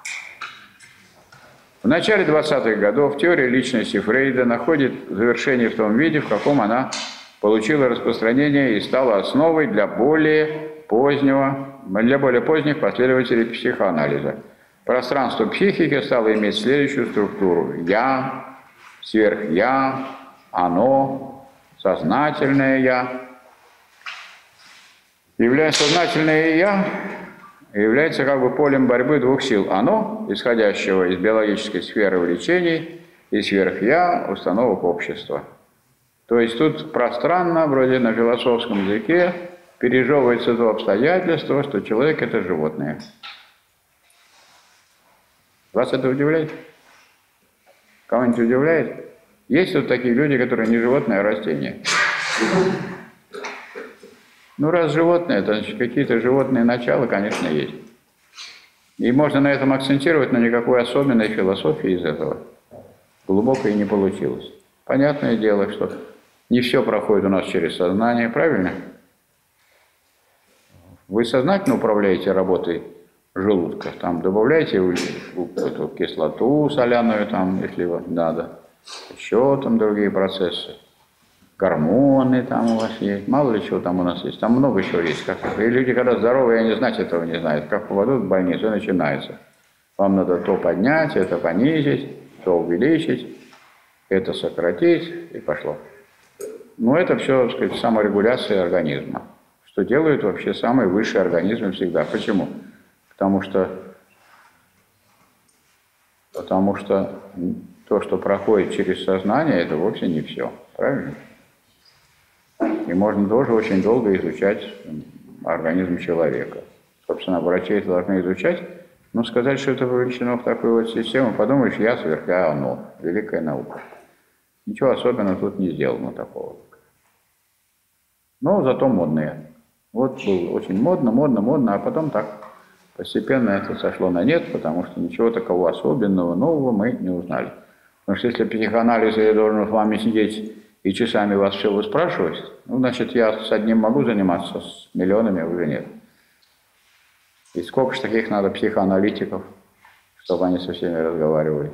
Speaker 1: В начале 20-х годов теория личности Фрейда находит завершение в том виде, в каком она получила распространение и стала основой для более поздних последователей психоанализа. Пространство психики стало иметь следующую структуру: «я», «сверх-я», «оно», «сознательное я». Сознательное «я» является как бы полем борьбы двух сил: «оно», исходящего из биологической сферы влечений, и «сверх-я», установок общества. То есть тут пространно, вроде на философском языке, пережевывается то обстоятельство, что человек – это животное. Вас это удивляет? Кого-нибудь удивляет? Есть вот такие люди, которые не животные, а растения. Ну, раз животные, то значит, какие-то животные начала, конечно, есть. И можно на этом акцентировать, но никакой особенной философии из этого глубокой не получилось. Понятное дело, что не все проходит у нас через сознание, правильно? Вы сознательно управляете работой желудка, там добавляете эту кислоту соляную, там, если вот надо, еще там другие процессы. гормоны там у вас есть, мало ли чего там у нас есть, там много чего есть. И люди, когда здоровые, они знать этого не знают. Как попадут в больницу, начинается. Вам надо то поднять, это понизить, то увеличить, это сократить, и пошло. Но это все, так сказать, саморегуляция организма. Что делают вообще самые высшие организмы всегда. Почему? Потому что то, что проходит через сознание, это вовсе не все. Правильно? И можно тоже очень долго изучать организм человека. Собственно, врачи это должны изучать, но сказать, что это вовлечено в такую вот систему, подумаешь, я сверху оно, великая наука. Ничего особенного тут не сделано такого. Но зато модные. Вот было очень модно, а потом так постепенно это сошло на нет, потому что ничего такого особенного, нового мы не узнали. Потому что если психоанализ, я должен с вами сидеть и часами вас все выспрашивать, ну, значит, я с одним могу заниматься, с миллионами уже нет. И сколько же таких надо психоаналитиков, чтобы они со всеми разговаривали.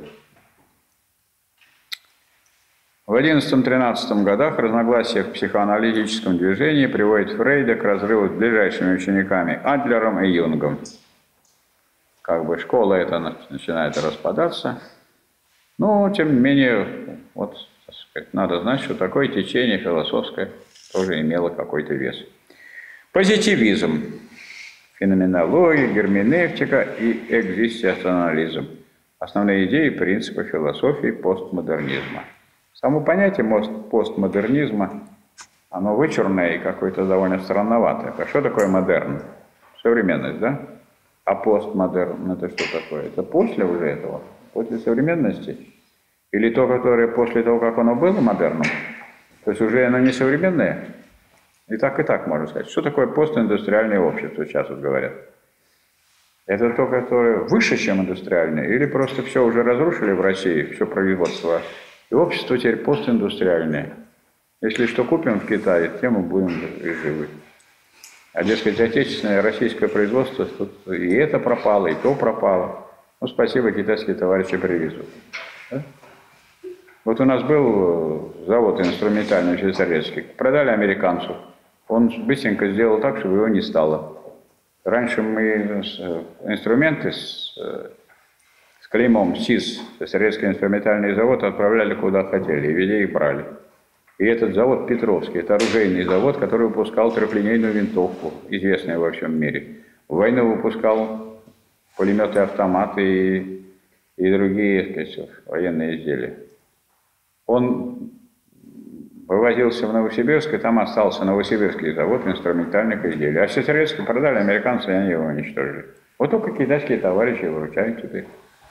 Speaker 1: В 11-13 годах разногласия в психоаналитическом движении приводят Фрейда к разрыву с ближайшими учениками Адлером и Юнгом. Как бы школа эта начинает распадаться, но тем не менее, вот, так сказать, надо знать, что такое течение философское тоже имело какой-то вес. Позитивизм, феноменология, герменевтика и экзистенциализм. Основные идеи и принципы философии постмодернизма. Само понятие постмодернизма, оно вычурное и какое-то довольно странноватое. А что такое модерн? Современность, да? А постмодерн – это что такое? Это после уже этого? После современности? Или то, которое после того, как оно было модерном? То есть уже оно не современное? И так можно сказать. Что такое постиндустриальное общество, сейчас вот говорят? Это то, которое выше, чем индустриальное? Или просто все уже разрушили в России, все производство? И общество теперь постиндустриальное. Если что купим в Китае, тем мы будем живы. А, дескать, отечественное российское производство, тут и это пропало, и то пропало. Ну, спасибо, китайские товарищи привезут. Да? Вот у нас был завод инструментальный швейцарский. Продали американцу. Он быстренько сделал так, чтобы его не стало. Раньше мы инструменты с клеймом СИЗ, Советский инструментальный завод, отправляли куда хотели, и везде их брали. И этот завод Петровский, это оружейный завод, который выпускал трехлинейную винтовку, известную во всем мире. В войну выпускал пулеметы, автоматы и другие, так сказать, военные изделия. Он вывозился в Новосибирск, и там остался Новосибирский завод инструментальных изделий. А Советский продали американцы, и они его уничтожили. Вот только китайские товарищи выручают теперь.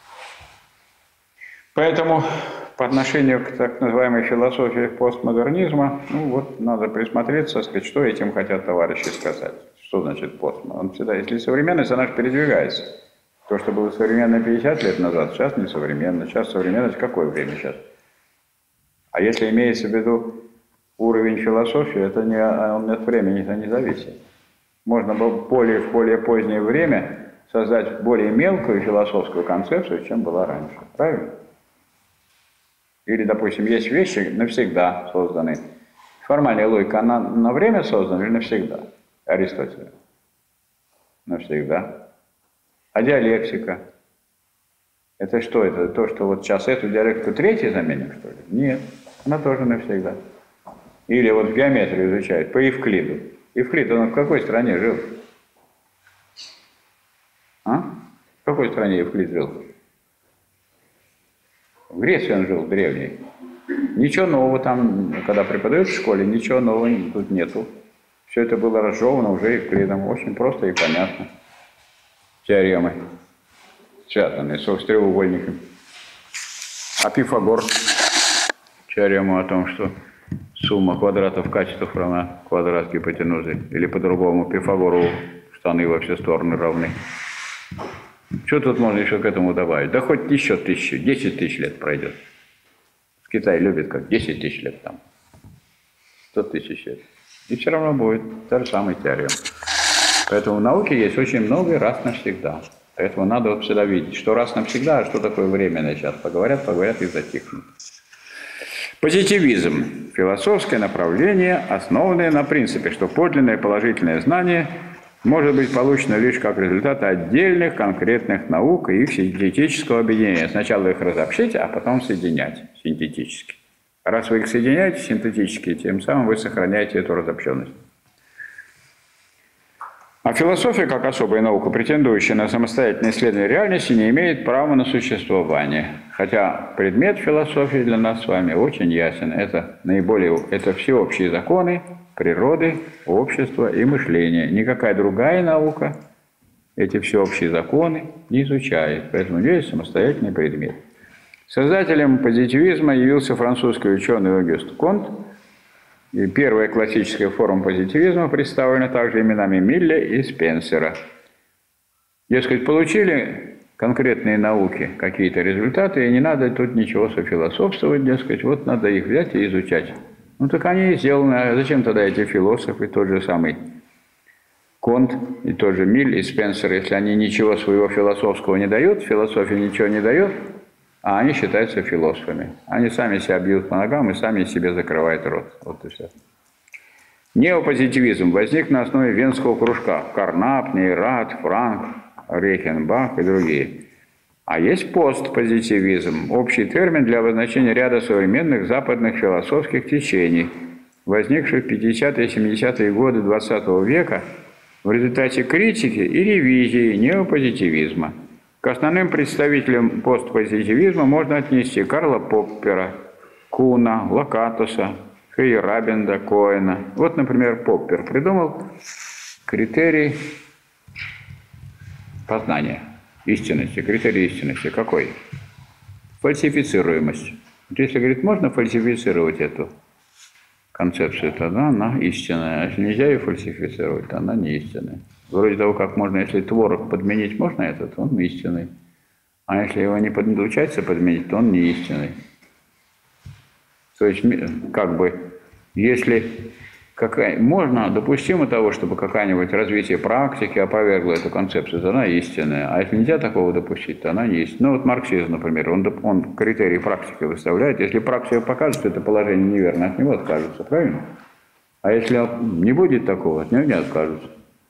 Speaker 1: Поэтому по отношению к так называемой философии постмодернизма, ну вот надо присмотреться, сказать, что этим хотят товарищи сказать. Что значит постмодерн? Он всегда, если современность, она же передвигается. То, что было современно 50 лет назад, сейчас не современно. Сейчас современность какое время сейчас? А если имеется в виду уровень философии, это не, он от времени-то не зависит. Можно было в более позднее время создать более мелкую философскую концепцию, чем была раньше. Правильно? Или, допустим, есть вещи навсегда созданы. Формальная логика, она на время создана или навсегда? Аристотель. Навсегда. А диалектика? Это что? Это то, что вот сейчас эту диалектику третий заменим, что ли? Нет, она тоже навсегда. Или вот в геометрию изучают по Евклиду. Евклид, он в какой стране жил? А? В какой стране Евклид жил? В Греции он жил, древний. Ничего нового там, когда преподают в школе, ничего нового тут нету. Все это было разжевано уже Евклидом. Очень просто и понятно. Теоремы, связанные с треугольником. А Пифагор, теорему о том, что сумма квадратов качеств равна квадрат гипотенузы. Или по-другому, Пифагору штаны во все стороны равны. Что тут можно еще к этому добавить? Да хоть еще 10 тысяч лет пройдет. В Китае любят как 10 тысяч лет там. 100 тысяч лет. И все равно будет та же самая теорема. Поэтому в науке есть очень много раз навсегда. Поэтому надо вот всегда видеть, что раз навсегда, а что такое временное сейчас. Поговорят и затихнут. Позитивизм – философское направление, основанное на принципе, что подлинное положительное знание может быть получено лишь как результат отдельных конкретных наук и их синтетического объединения. Сначала их разобщить, а потом соединять синтетически. Раз вы их соединяете синтетически, тем самым вы сохраняете эту разобщенность. А философия, как особая наука, претендующая на самостоятельное исследование реальности, не имеет права на существование. Хотя предмет философии для нас с вами очень ясен. Это всеобщие законы природы, общества и мышления. Никакая другая наука эти всеобщие законы не изучает. Поэтому есть самостоятельный предмет. Создателем позитивизма явился французский ученый Огюст Конт. И первая классическая форма позитивизма представлена также именами Милля и Спенсера. Дескать, получили конкретные науки какие-то результаты, и не надо тут ничего софилософствовать, дескать, вот надо их взять и изучать. Ну так они и сделаны, а зачем тогда эти философы, тот же самый Конт, и тот же Миль и Спенсер, если они ничего своего философского не дают, философия ничего не дает, а они считаются философами. Они сами себя бьют по ногам и сами себе закрывают рот. Вот и все. Неопозитивизм возник на основе венского кружка. Карнап, Нейрат, Франк, Рейхенбах и другие. А есть постпозитивизм. Общий термин для обозначения ряда современных западных философских течений, возникших в 50-е и 70-е годы XX века в результате критики и ревизии неопозитивизма. К основным представителям постпозитивизма можно отнести Карла Поппера, Куна, Лакатуса, Фейерабенда, Коэна. Вот, например, Поппер придумал критерий познания, истинности. Критерий истинности какой? Фальсифицируемость. Вот если, говорит, можно фальсифицировать эту концепцию, тогда она истинная. А если нельзя ее фальсифицировать, то она не истинная. Вроде того, как можно, если творог подменить можно этот, он истинный. А если его не получается подменить, то он не истинный. То есть, как бы, если можно, допустимо того, чтобы какое-нибудь развитие практики опровергло эту концепцию, то она истинная. А если нельзя такого допустить, то она не истинная. Ну вот марксизм, например, он критерии практики выставляет. Если практика покажет, что это положение неверно, от него откажутся, правильно? А если не будет такого, от него не откажутся.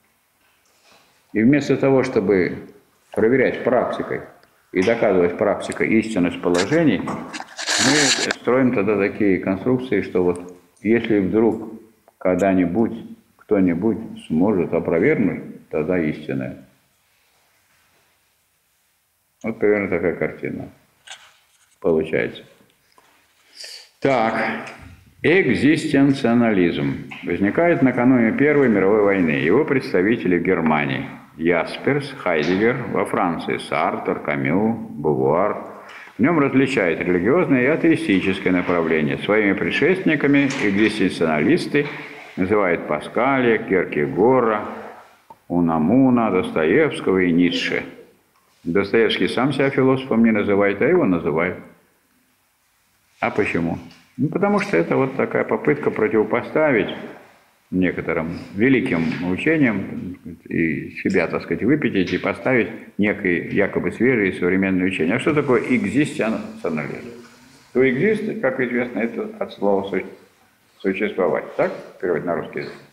Speaker 1: И вместо того, чтобы проверять практикой и доказывать практикой истинность положений, мы строим тогда такие конструкции, что вот если вдруг когда-нибудь кто-нибудь сможет опровергнуть, тогда истинное. Вот примерно такая картина получается. Так, экзистенциализм возникает накануне Первой мировой войны. Его представители в Германии. Ясперс, Хайдеггер, во Франции Сартр, Камю, Бувуар. В нем различают религиозное и атеистическое направление. Своими предшественниками экзистенциалисты называют Паскаля, Кierkegaard, Унамуна, Достоевского и Ницше. Достоевский сам себя философом не называет, а его называют. А почему? Ну, потому что это вот такая попытка противопоставить некоторым великим учениям и себя, так сказать, выпятить и поставить некое якобы свежее современное учение. А что такое экзистенциализм? То экзист, как известно, это от слова существовать. Так переводить на русский язык?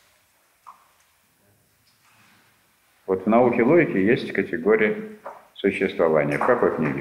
Speaker 1: Вот в науке логики есть категория существования. В какой книге?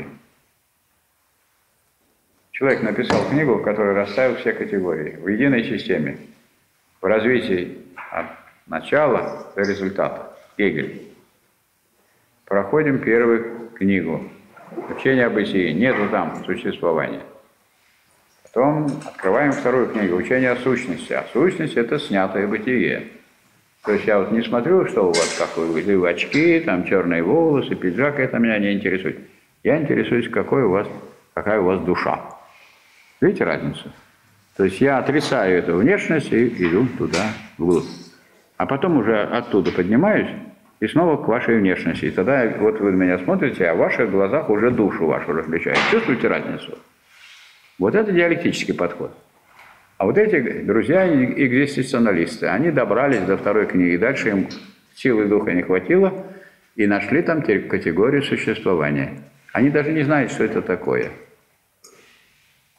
Speaker 1: Человек написал книгу, в которой расставил все категории в единой системе. В развитии от начала до результата. Гегель. Проходим первую книгу. Учение о бытии. Нету там существования. Потом открываем вторую книгу. Учение о сущности. А сущность – это снятое бытие. То есть я вот не смотрю, что у вас, как вы очки, там черные волосы, пиджак, это меня не интересует. Я интересуюсь, какая у вас душа. Видите разницу? То есть я отрицаю эту внешность и иду туда, вглубь. А потом уже оттуда поднимаюсь и снова к вашей внешности. И тогда вот вы на меня смотрите, а в ваших глазах уже душу вашу различают. Чувствуете разницу? Вот это диалектический подход. А вот эти друзья-экзистенциалисты, они добрались до второй книги. Дальше им силы духа не хватило и нашли там категорию существования. Они даже не знают, что это такое.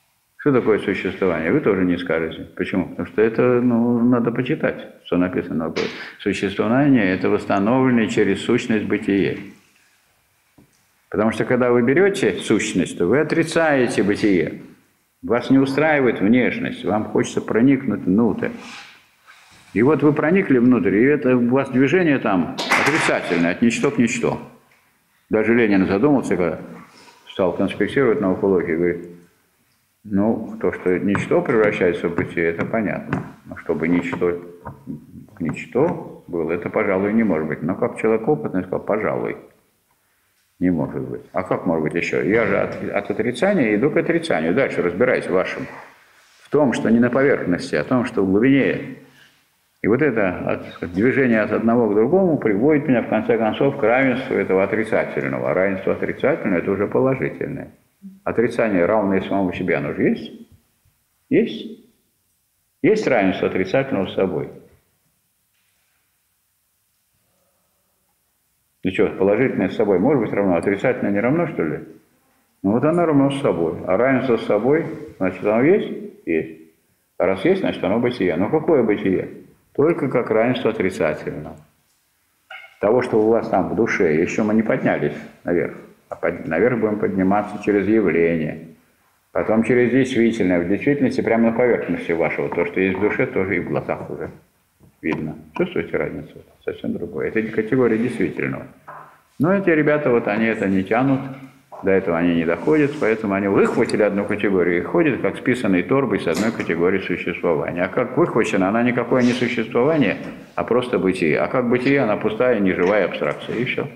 Speaker 1: Что такое существование? Вы тоже не скажете. Почему? Потому что это, надо почитать, что написано. Существование – это восстановленное через сущность бытие. Потому что, когда вы берете сущность, то вы отрицаете бытие. Вас не устраивает внешность, вам хочется проникнуть внутрь. И вот вы проникли внутрь, и это у вас движение там отрицательное, от ничто к ничто. Даже Ленин задумался, когда стал конспектировать наукологию, говорит, то, что ничто превращается в бытие, это понятно. Но чтобы ничто к ничто было, это, пожалуй, не может быть. Но как человек опытный сказал, пожалуй, не может быть. А как может быть еще? Я же от отрицания иду к отрицанию. Дальше разбираюсь в вашем. В том, что не на поверхности, а в том, что в глубине. И вот это движение от одного к другому приводит меня, в конце концов, к равенству этого отрицательного. А равенство отрицательное – это уже положительное. Отрицание, равное самому себе, оно же есть? Есть? Есть равенство отрицательного с собой. И что, положительное с собой может быть равно? Отрицательное не равно, что ли? Вот оно равно с собой. А равенство с собой, значит, оно есть? Есть. А раз есть, значит, оно бытие. Но какое бытие? Только как равенство отрицательного. Того, что у вас там в душе, еще мы не поднялись наверх. А наверх будем подниматься через явление. Потом через действительное. В действительности прямо на поверхности вашего. То, что есть в душе, тоже и в глазах уже видно. Чувствуете разницу? Совсем другое. Это категория действительного. Но эти ребята, вот они это не тянут. До этого они не доходят, поэтому они выхватили одну категорию и ходят, как списанные торбой с одной категории существования. А как выхвачена, она никакое не существование, а просто бытие. А как бытие, она пустая, неживая абстракция. И все.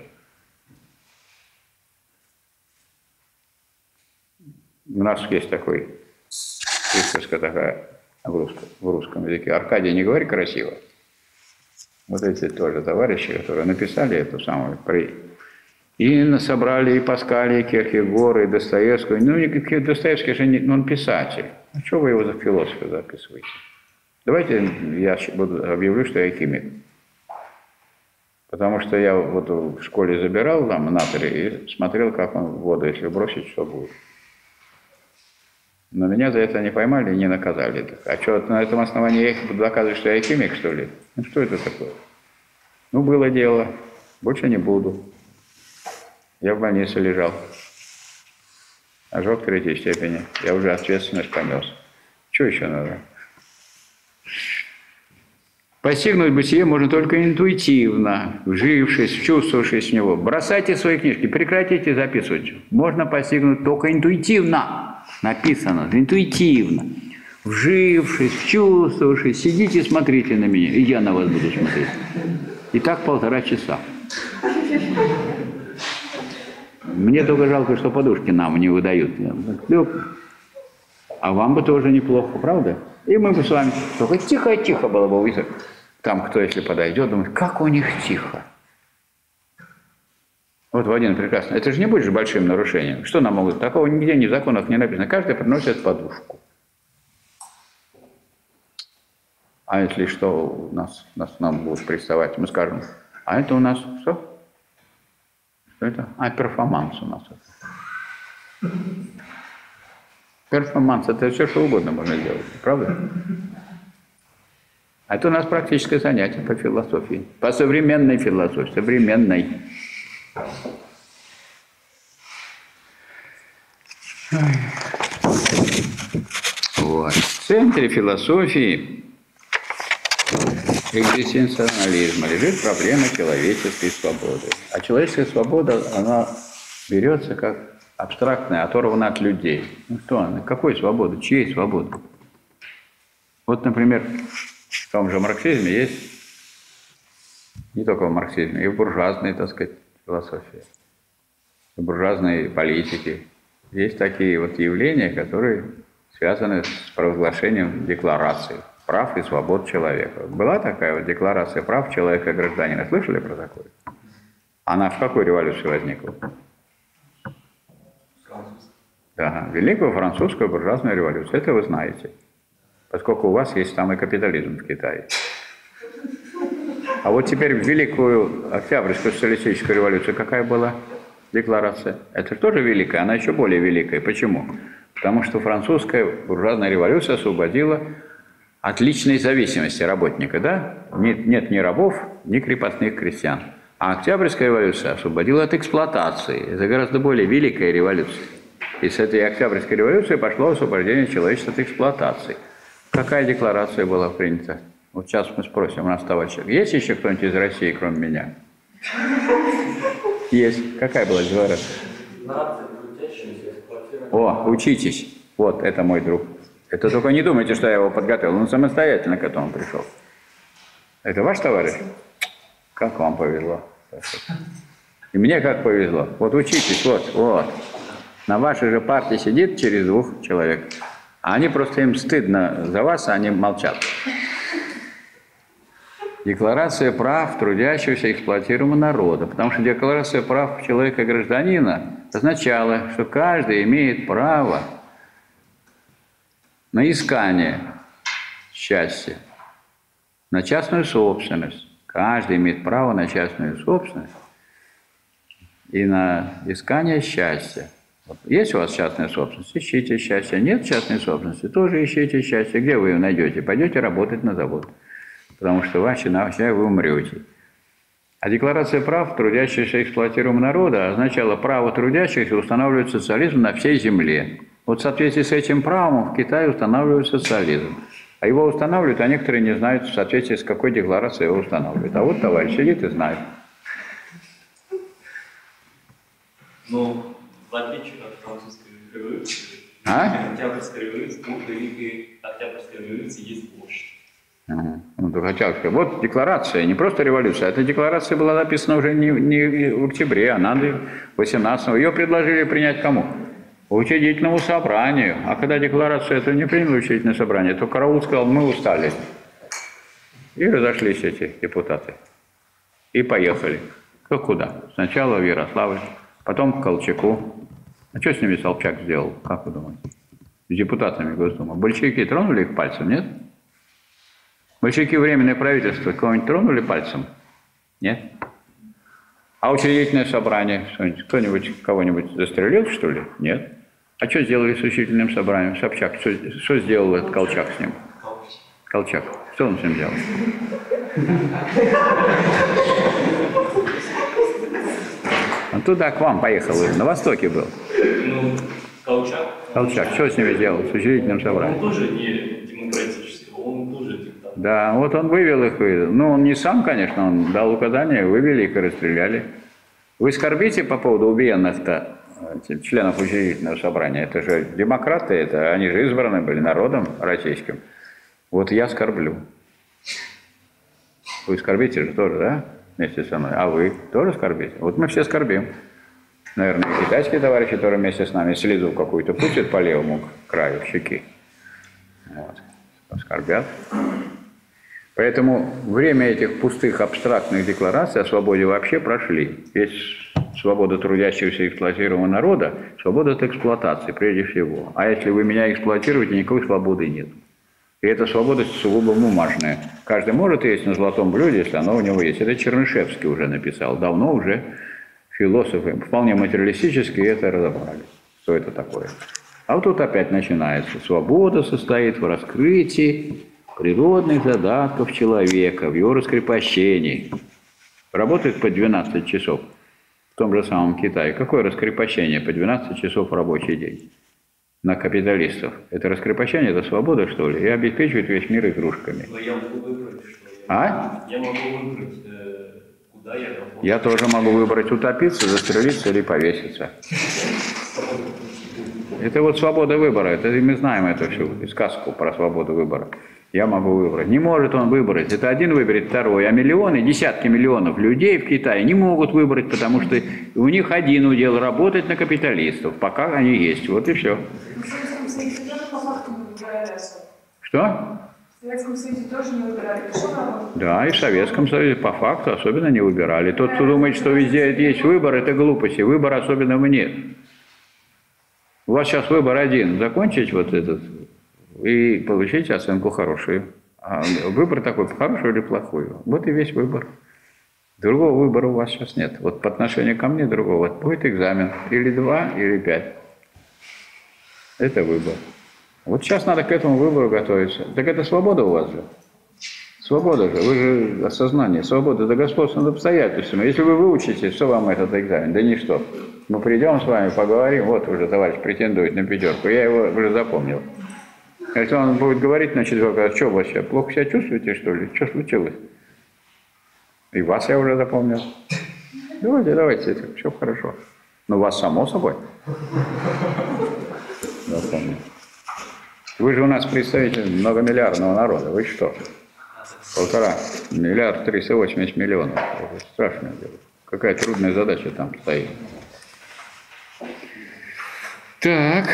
Speaker 1: У нас есть такой присказка такая в русском языке. Аркадий, не говори красиво. Вот эти тоже товарищи, которые написали эту самую... И собрали и Паскаля, и Киркегора, и Достоевского. Достоевский же он писатель. Что вы его за философа записываете? Давайте я объявлю, что я химик. Потому что я вот в школе забирал там натрий и смотрел, как он в воду, если бросить, что будет. Но меня за это не поймали и не наказали. А что, на этом основании я их буду доказывать, что я химик, что ли? Что это такое? Было дело. Больше не буду. Я в больнице лежал. Ожог третьей степени. Я уже ответственность понес. Что еще надо? Постигнуть бытие можно только интуитивно, вжившись, вчувствовавшись в него. Бросайте свои книжки, прекратите записывать. Можно постигнуть только интуитивно. Написано, интуитивно. Вжившись, вчувствовавшись, сидите, смотрите на меня, и я на вас буду смотреть. И так 1,5 часа. Мне только жалко, что подушки нам не выдают. А вам бы тоже неплохо, правда? И мы бы с вами... Только тихо-тихо было бы. Там кто, если подойдет, думает, как у них тихо. Вот в один прекрасный... Это же не будет же большим нарушением. Что нам могут... Такого нигде ни в законах не написано. Каждый приносит подушку. А если что нам будут приставать, мы скажем, а это у нас что? Это? Перформанс у нас. Перформанс – это все, что угодно можно сделать, правда? А это у нас практическое занятие по философии, по современной философии, современной. Вот. В центре философии экзистенциализма лежит проблема человеческой свободы. А человеческая свобода, она берется как абстрактная, оторвана от людей. Что она? Какой свободы? Чьей свободы? Вот, например, в том же марксизме есть, не только в марксизме, и в буржуазной, так сказать, философии, в буржуазной политике. Есть такие вот явления, которые связаны с провозглашением декларации прав и свобод человека. Была такая вот декларация прав человека и гражданина. Слышали про такое? Она в какой революции возникла? Да, Великую французскую буржуазную революцию. Это вы знаете. Поскольку у вас есть там и капитализм в Китае. А вот теперь в Великую Октябрьскую социалистическую революцию какая была декларация? Это тоже великая, она еще более великая. Почему? Потому что французская буржуазная революция освободила от личной зависимости работника, да? Нет ни рабов, ни крепостных крестьян. А Октябрьская революция освободила от эксплуатации. Это гораздо более великая революция. И с этой Октябрьской революции пошло освобождение человечества от эксплуатации. Какая декларация была принята? Вот сейчас мы спросим у нас товарища. Есть еще кто-нибудь из России, кроме меня? Есть. Какая была декларация? О, учитесь. Вот, это мой друг. Это только не думайте, что я его подготовил. Он самостоятельно к этому пришел. Это ваш товарищ? Как вам повезло. И мне как повезло. Вот учитесь, вот. На вашей же партии сидит через 2 человек. А они просто, им стыдно за вас, а они молчат. Декларация прав трудящегося и эксплуатируемого народа. Потому что декларация прав человека-гражданина означала, что каждый имеет право на искание счастья, на частную собственность. Каждый имеет право на частную собственность и на искание счастья. Вот. Есть у вас частная собственность? Ищите счастье. Нет частной собственности? Тоже ищите счастье. Где вы ее найдете? Пойдете работать на завод. Потому что вы умрете. А декларация прав трудящихся и эксплуатируемого народа означала право трудящихся устанавливать социализм на всей земле. Вот в соответствии с этим правом в Китае устанавливают социализм. А его устанавливают, а некоторые не знают, в соответствии с какой декларацией его устанавливают. А вот товарищ сидит и знает.
Speaker 4: Но в отличие от французской революции, Октябрьской революции есть площадь.
Speaker 1: Вот декларация, не просто революция. Эта декларация была написана уже не в октябре, а надо 18-го. Ее предложили принять кому? Учредительному собранию. А когда декларацию эту не приняли учредительное собрание, то караул сказал, мы устали. И разошлись эти депутаты. И поехали. Куда? Сначала в Ярославль, потом к Колчаку. А что с ними Собчак сделал? Как вы думаете? С депутатами Госдумы. Большевики тронули их пальцем, нет? Большевики временное правительство кого-нибудь тронули пальцем? Нет? А учредительное собрание? Кто-нибудь кого-нибудь застрелил, что ли? Нет. А что сделали с учредительным собранием? Собчак. Что сделал этот Колчак с ним? Колчак. Что он с ним делал? Он туда к вам поехал, на Востоке был.
Speaker 4: Ну, Колчак.
Speaker 1: Колчак. Что с ними делал? С учредительным собранием?
Speaker 4: Он тоже не демократический, он тоже диктатор.
Speaker 1: Да, вот он вывел их. Ну, он не сам, конечно, он дал указания, вывели их и расстреляли. Вы скорбите по поводу убиенных-то членов учредительного собрания? Это же демократы, они же избраны были народом российским. Вот я скорблю. Вы скорбите же тоже, да? Вместе со мной. А вы тоже скорбите? Вот мы все скорбим. Наверное, и китайские товарищи, которые вместе с нами слезу какую-то пустят по левому краю щеки. Вот. Скорбят. Поэтому время этих пустых абстрактных деклараций о свободе вообще прошли. Есть свобода трудящегося и эксплуатируемого народа, свобода от эксплуатации прежде всего. А если вы меня эксплуатируете, никакой свободы нет. И эта свобода сугубо бумажная. Каждый может есть на золотом блюде, если оно у него есть. Это Чернышевский уже написал. Давно уже философы, вполне материалистические, это разобрали. Что это такое? А вот тут опять начинается. Свобода состоит в раскрытии природных задатков человека, в его раскрепощении. Работает по 12 часов в том же самом Китае. Какое раскрепощение по 12 часов в рабочий день? На капиталистов. Это раскрепощение, это свобода, что ли? И обеспечивает весь мир игрушками.
Speaker 4: Но я могу выбрать, что
Speaker 1: я
Speaker 4: могу выбрать, куда я работаю.
Speaker 1: Я тоже могу выбрать утопиться, застрелиться или повеситься. Это вот свобода выбора. Это мы знаем эту всю сказку про свободу выбора. Я могу выбрать. Не может он выбрать. Это один выберет, второй. А миллионы, десятки миллионов людей в Китае не могут выбрать, потому что у них один удел работать на капиталистов, пока они есть. Вот и все.
Speaker 5: В Советском Союзе тоже по факту не выбирали особо.
Speaker 1: Что?
Speaker 5: В Советском Союзе тоже не выбирали. Пришел народ.
Speaker 1: Да, и в Советском Союзе по факту особенно не выбирали. Тот, кто думает, что везде есть выбор, это глупости. Выбора особенного нет. У вас сейчас выбор один. Закончить вот этот и получить оценку хорошую. А выбор такой, хорошую или плохую. Вот и весь выбор. Другого выбора у вас сейчас нет. Вот по отношению ко мне другого. Вот будет экзамен. Или 2, или 5. Это выбор. Вот сейчас надо к этому выбору готовиться. Так это свобода у вас же. Свобода же, вы же осознание. Свобода – это господство над обстоятельствами. Если вы выучите, что вам этот экзамен? Да ничто. Мы придем с вами, поговорим. Вот уже товарищ претендует на пятерку. Я его уже запомнил. Если он будет говорить на четверку, а что вообще, плохо себя чувствуете, что ли? Что случилось? И вас я уже запомнил. Давайте, это все хорошо. Но вас само собой. Запомнил. Вы же у нас представитель многомиллиардного народа. Вы что? 1,5 миллиарда 380 миллионов. Это страшное дело. Какая трудная задача там стоит. Так.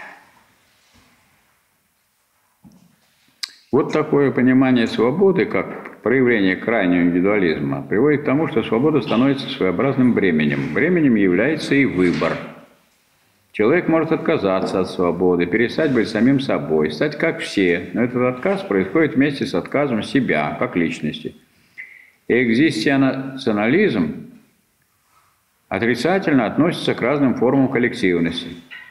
Speaker 1: Вот такое понимание свободы, как проявление крайнего индивидуализма, приводит к тому, что свобода становится своеобразным бременем. Бременем является и выбор. Человек может отказаться от свободы, перестать быть самим собой, стать как все. Но этот отказ происходит вместе с отказом себя, как личности. Экзистенциализм отрицательно относится к разным формам коллективности.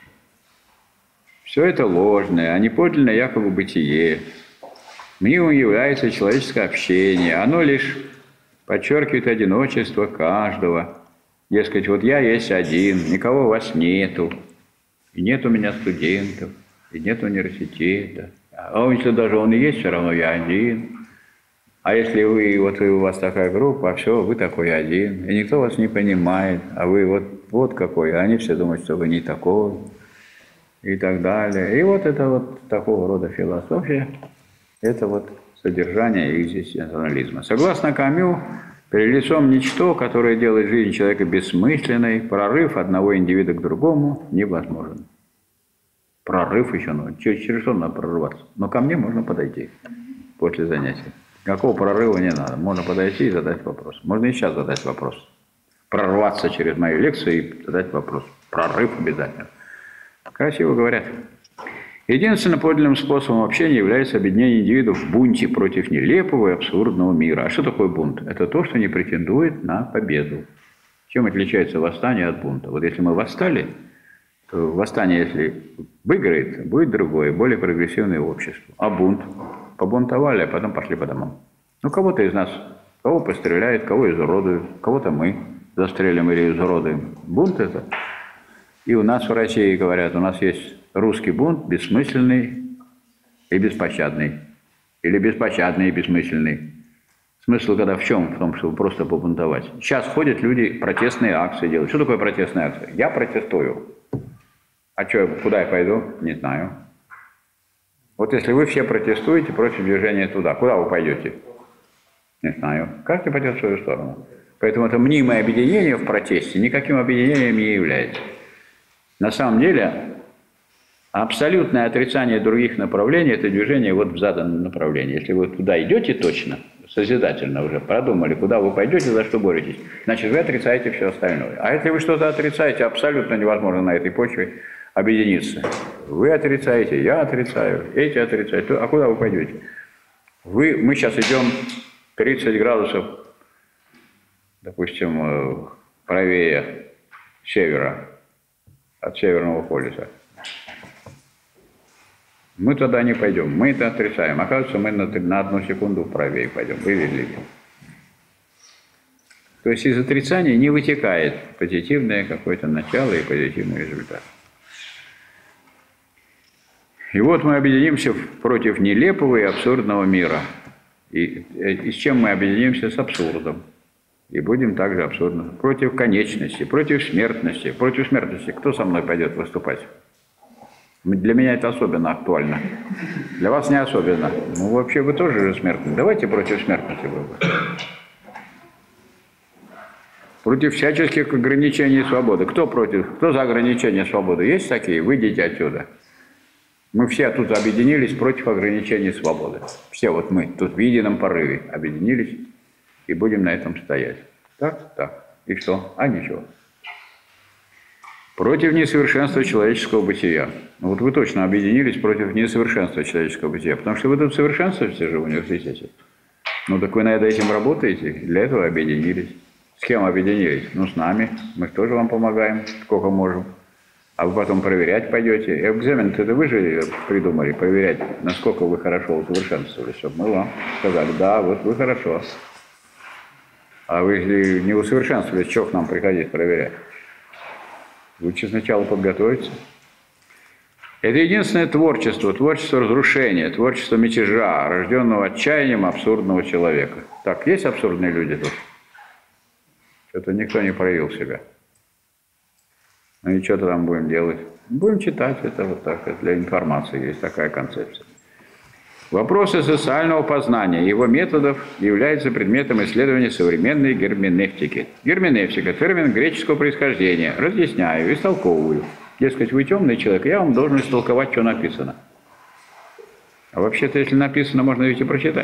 Speaker 1: Все это ложное, а не подлинное якобы бытие. Мнимым является человеческое общение. Оно лишь подчеркивает одиночество каждого. Дескать, вот я есть один, никого у вас нету. И нет у меня студентов, и нет университета. А если даже он и есть, все равно я один. А если вы, вот у вас такая группа, а все, вы такой один. И никто вас не понимает, а вы вот какой. А они все думают, что вы не такой. И так далее. И вот это вот такого рода философия. Это вот содержание экзистенциализма. Согласно Камю, перед лицом ничто, которое делает жизнь человека бессмысленной, прорыв одного индивида к другому невозможен. Прорыв еще, через что надо прорываться? Но ко мне можно подойти после занятия. Никакого прорыва не надо. Можно подойти и задать вопрос. Можно и сейчас задать вопрос. Прорваться через мою лекцию и задать вопрос. Прорыв обязательно. Красиво говорят. Единственным подлинным способом общения является объединение индивидов в бунте против нелепого и абсурдного мира. А что такое бунт? Это то, что не претендует на победу. Чем отличается восстание от бунта? Вот если мы восстали, то восстание, если выиграет, будет другое, более прогрессивное общество. А бунт? Побунтовали, а потом пошли по домам. Ну, кого-то из нас, кого постреляют, кого изуродуют, кого-то мы застрелим или изуродуем. Бунт это. И у нас в России говорят, у нас есть русский бунт бессмысленный и беспощадный. Или беспощадный и бессмысленный. Смысл когда в чем? В том, чтобы просто побунтовать. Сейчас ходят люди, протестные акции делают. Что такое протестная акция? Я протестую. А что, куда я пойду? Не знаю. Вот если вы все протестуете против движения туда, куда вы пойдете? Не знаю. Каждый пойдет в свою сторону. Поэтому это мнимое объединение в протесте никаким объединением не является. На самом деле, абсолютное отрицание других направлений – это движение вот в заданном направлении. Если вы туда идете точно, созидательно уже продумали, куда вы пойдете, за что боретесь, значит, вы отрицаете все остальное. А если вы что-то отрицаете, абсолютно невозможно на этой почве объединиться. Вы отрицаете, я отрицаю, эти отрицают. А куда вы пойдете? Мы сейчас идем 30 градусов, допустим, правее севера, от Северного полюса. Мы туда не пойдем, мы это отрицаем. Оказывается, мы на одну секунду правее пойдем. Вы видели? То есть из отрицания не вытекает позитивное какое-то начало и позитивный результат. И вот мы объединимся против нелепого и абсурдного мира. И с чем мы объединимся? С абсурдом. И будем также абсурдно. Против конечности, против смертности. Против смертности. Кто со мной пойдет выступать? Для меня это особенно актуально. Для вас не особенно. Ну, вообще, вы тоже же смертны. Давайте против смертности выбор. Против всяческих ограничений свободы. Кто против? Кто за ограничения свободы? Есть такие? Выйдите отсюда. Мы все тут объединились против ограничений свободы. Все вот мы тут в едином порыве объединились и будем на этом стоять. Так, так. И что? А ничего. Против несовершенства человеческого бытия. Ну вот вы точно объединились против несовершенства человеческого бытия, потому что вы тут совершенствуете же в университете. Ну так вы над этим работаете, для этого объединились. С кем объединились? Ну с нами. Мы тоже вам помогаем, сколько можем. А вы потом проверять пойдете. Экзамен это вы же придумали, проверять, насколько вы хорошо усовершенствовались, чтобы мы вам сказали, да, вот вы хорошо. А вы если не усовершенствовались, что к нам приходить проверять? Лучше сначала подготовиться. Это единственное творчество, творчество разрушения, творчество мятежа, рожденного отчаянием абсурдного человека. Так, есть абсурдные люди тут? Что-то никто не проявил себя. Ну и что-то там будем делать? Будем читать это вот так, это для информации есть такая концепция. Вопросы социального познания и его методов являются предметом исследования современной герменевтики. Герменевтика – термин греческого происхождения. Разъясняю, истолковываю. Дескать, вы темный человек, я вам должен истолковать, что написано. А вообще-то, если написано, можно ведь и прочитать.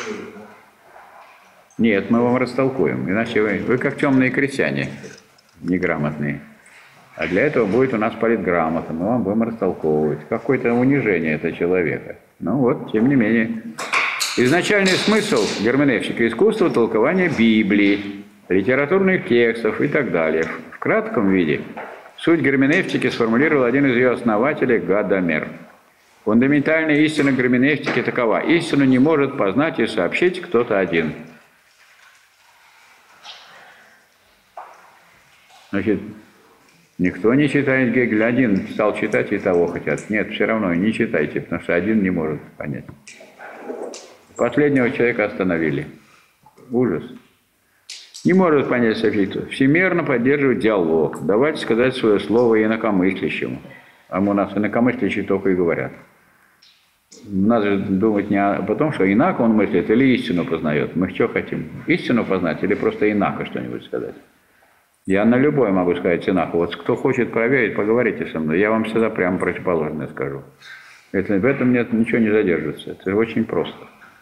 Speaker 1: Нет, мы вам растолкуем, иначе вы как темные крестьяне, неграмотные. А для этого будет у нас политграмота, мы вам будем растолковывать. Какое-то унижение этого человека. Ну вот, тем не менее. Изначальный смысл герменевтики – искусство толкования Библии, литературных текстов и так далее. В кратком виде суть герменевтики сформулировал один из ее основателей Гадамер. Фундаментальная истина герменевтики такова: истину не может познать и сообщить кто-то один. Значит, никто не читает Гегеля, один стал читать и того хотят. Нет, все равно не читайте, потому что один не может понять. Последнего человека остановили. Ужас. Не может понять софиту. Всемерно поддерживать диалог, давать сказать свое слово инакомыслящему. А у нас инакомыслящие только и говорят. Надо же думать не о том, что инако он мыслит или истину познает. Мы что хотим? Истину познать или просто инако что-нибудь сказать? Я на любой могу сказать инако. Вот кто хочет проверить, поговорите со мной. Я вам всегда прямо противоположное скажу. В этом нет, ничего не задержится. Это очень просто.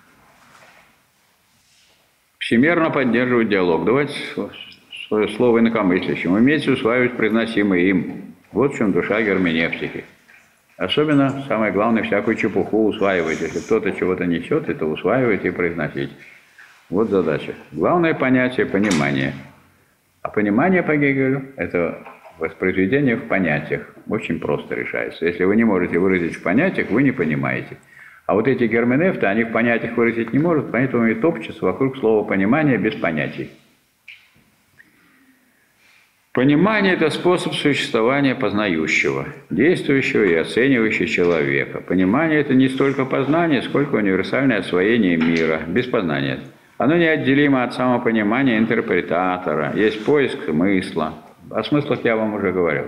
Speaker 1: Всемерно поддерживать диалог, давать свое слово инакомыслящим, уметь усваивать произносимое им. Вот в чем душа герменевтики. Особенно, самое главное, всякую чепуху усваивать. Если кто-то чего-то несет, это усваивать и произносить. Вот задача. Главное понятие – понимание. А понимание по Гегелю – это воспроизведение в понятиях. Очень просто решается. Если вы не можете выразить в понятиях, вы не понимаете. А вот эти герменевты, они в понятиях выразить не могут, поэтому и топчутся вокруг слова «понимание» без понятий. Понимание – это способ существования познающего, действующего и оценивающего человека. Понимание – это не столько познание, сколько универсальное освоение мира, без познания. Оно неотделимо от самопонимания интерпретатора, есть поиск смысла. О смыслах я вам уже говорил.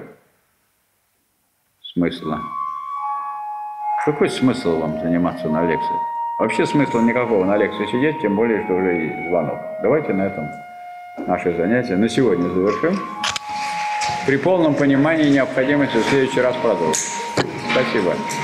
Speaker 1: Смысла. Какой смысл вам заниматься на лекции? Вообще смысла никакого на лекции сидеть, тем более, что уже и звонок. Давайте на этом наше занятие на сегодня завершим. При полном понимании необходимости в следующий раз продолжить. Спасибо.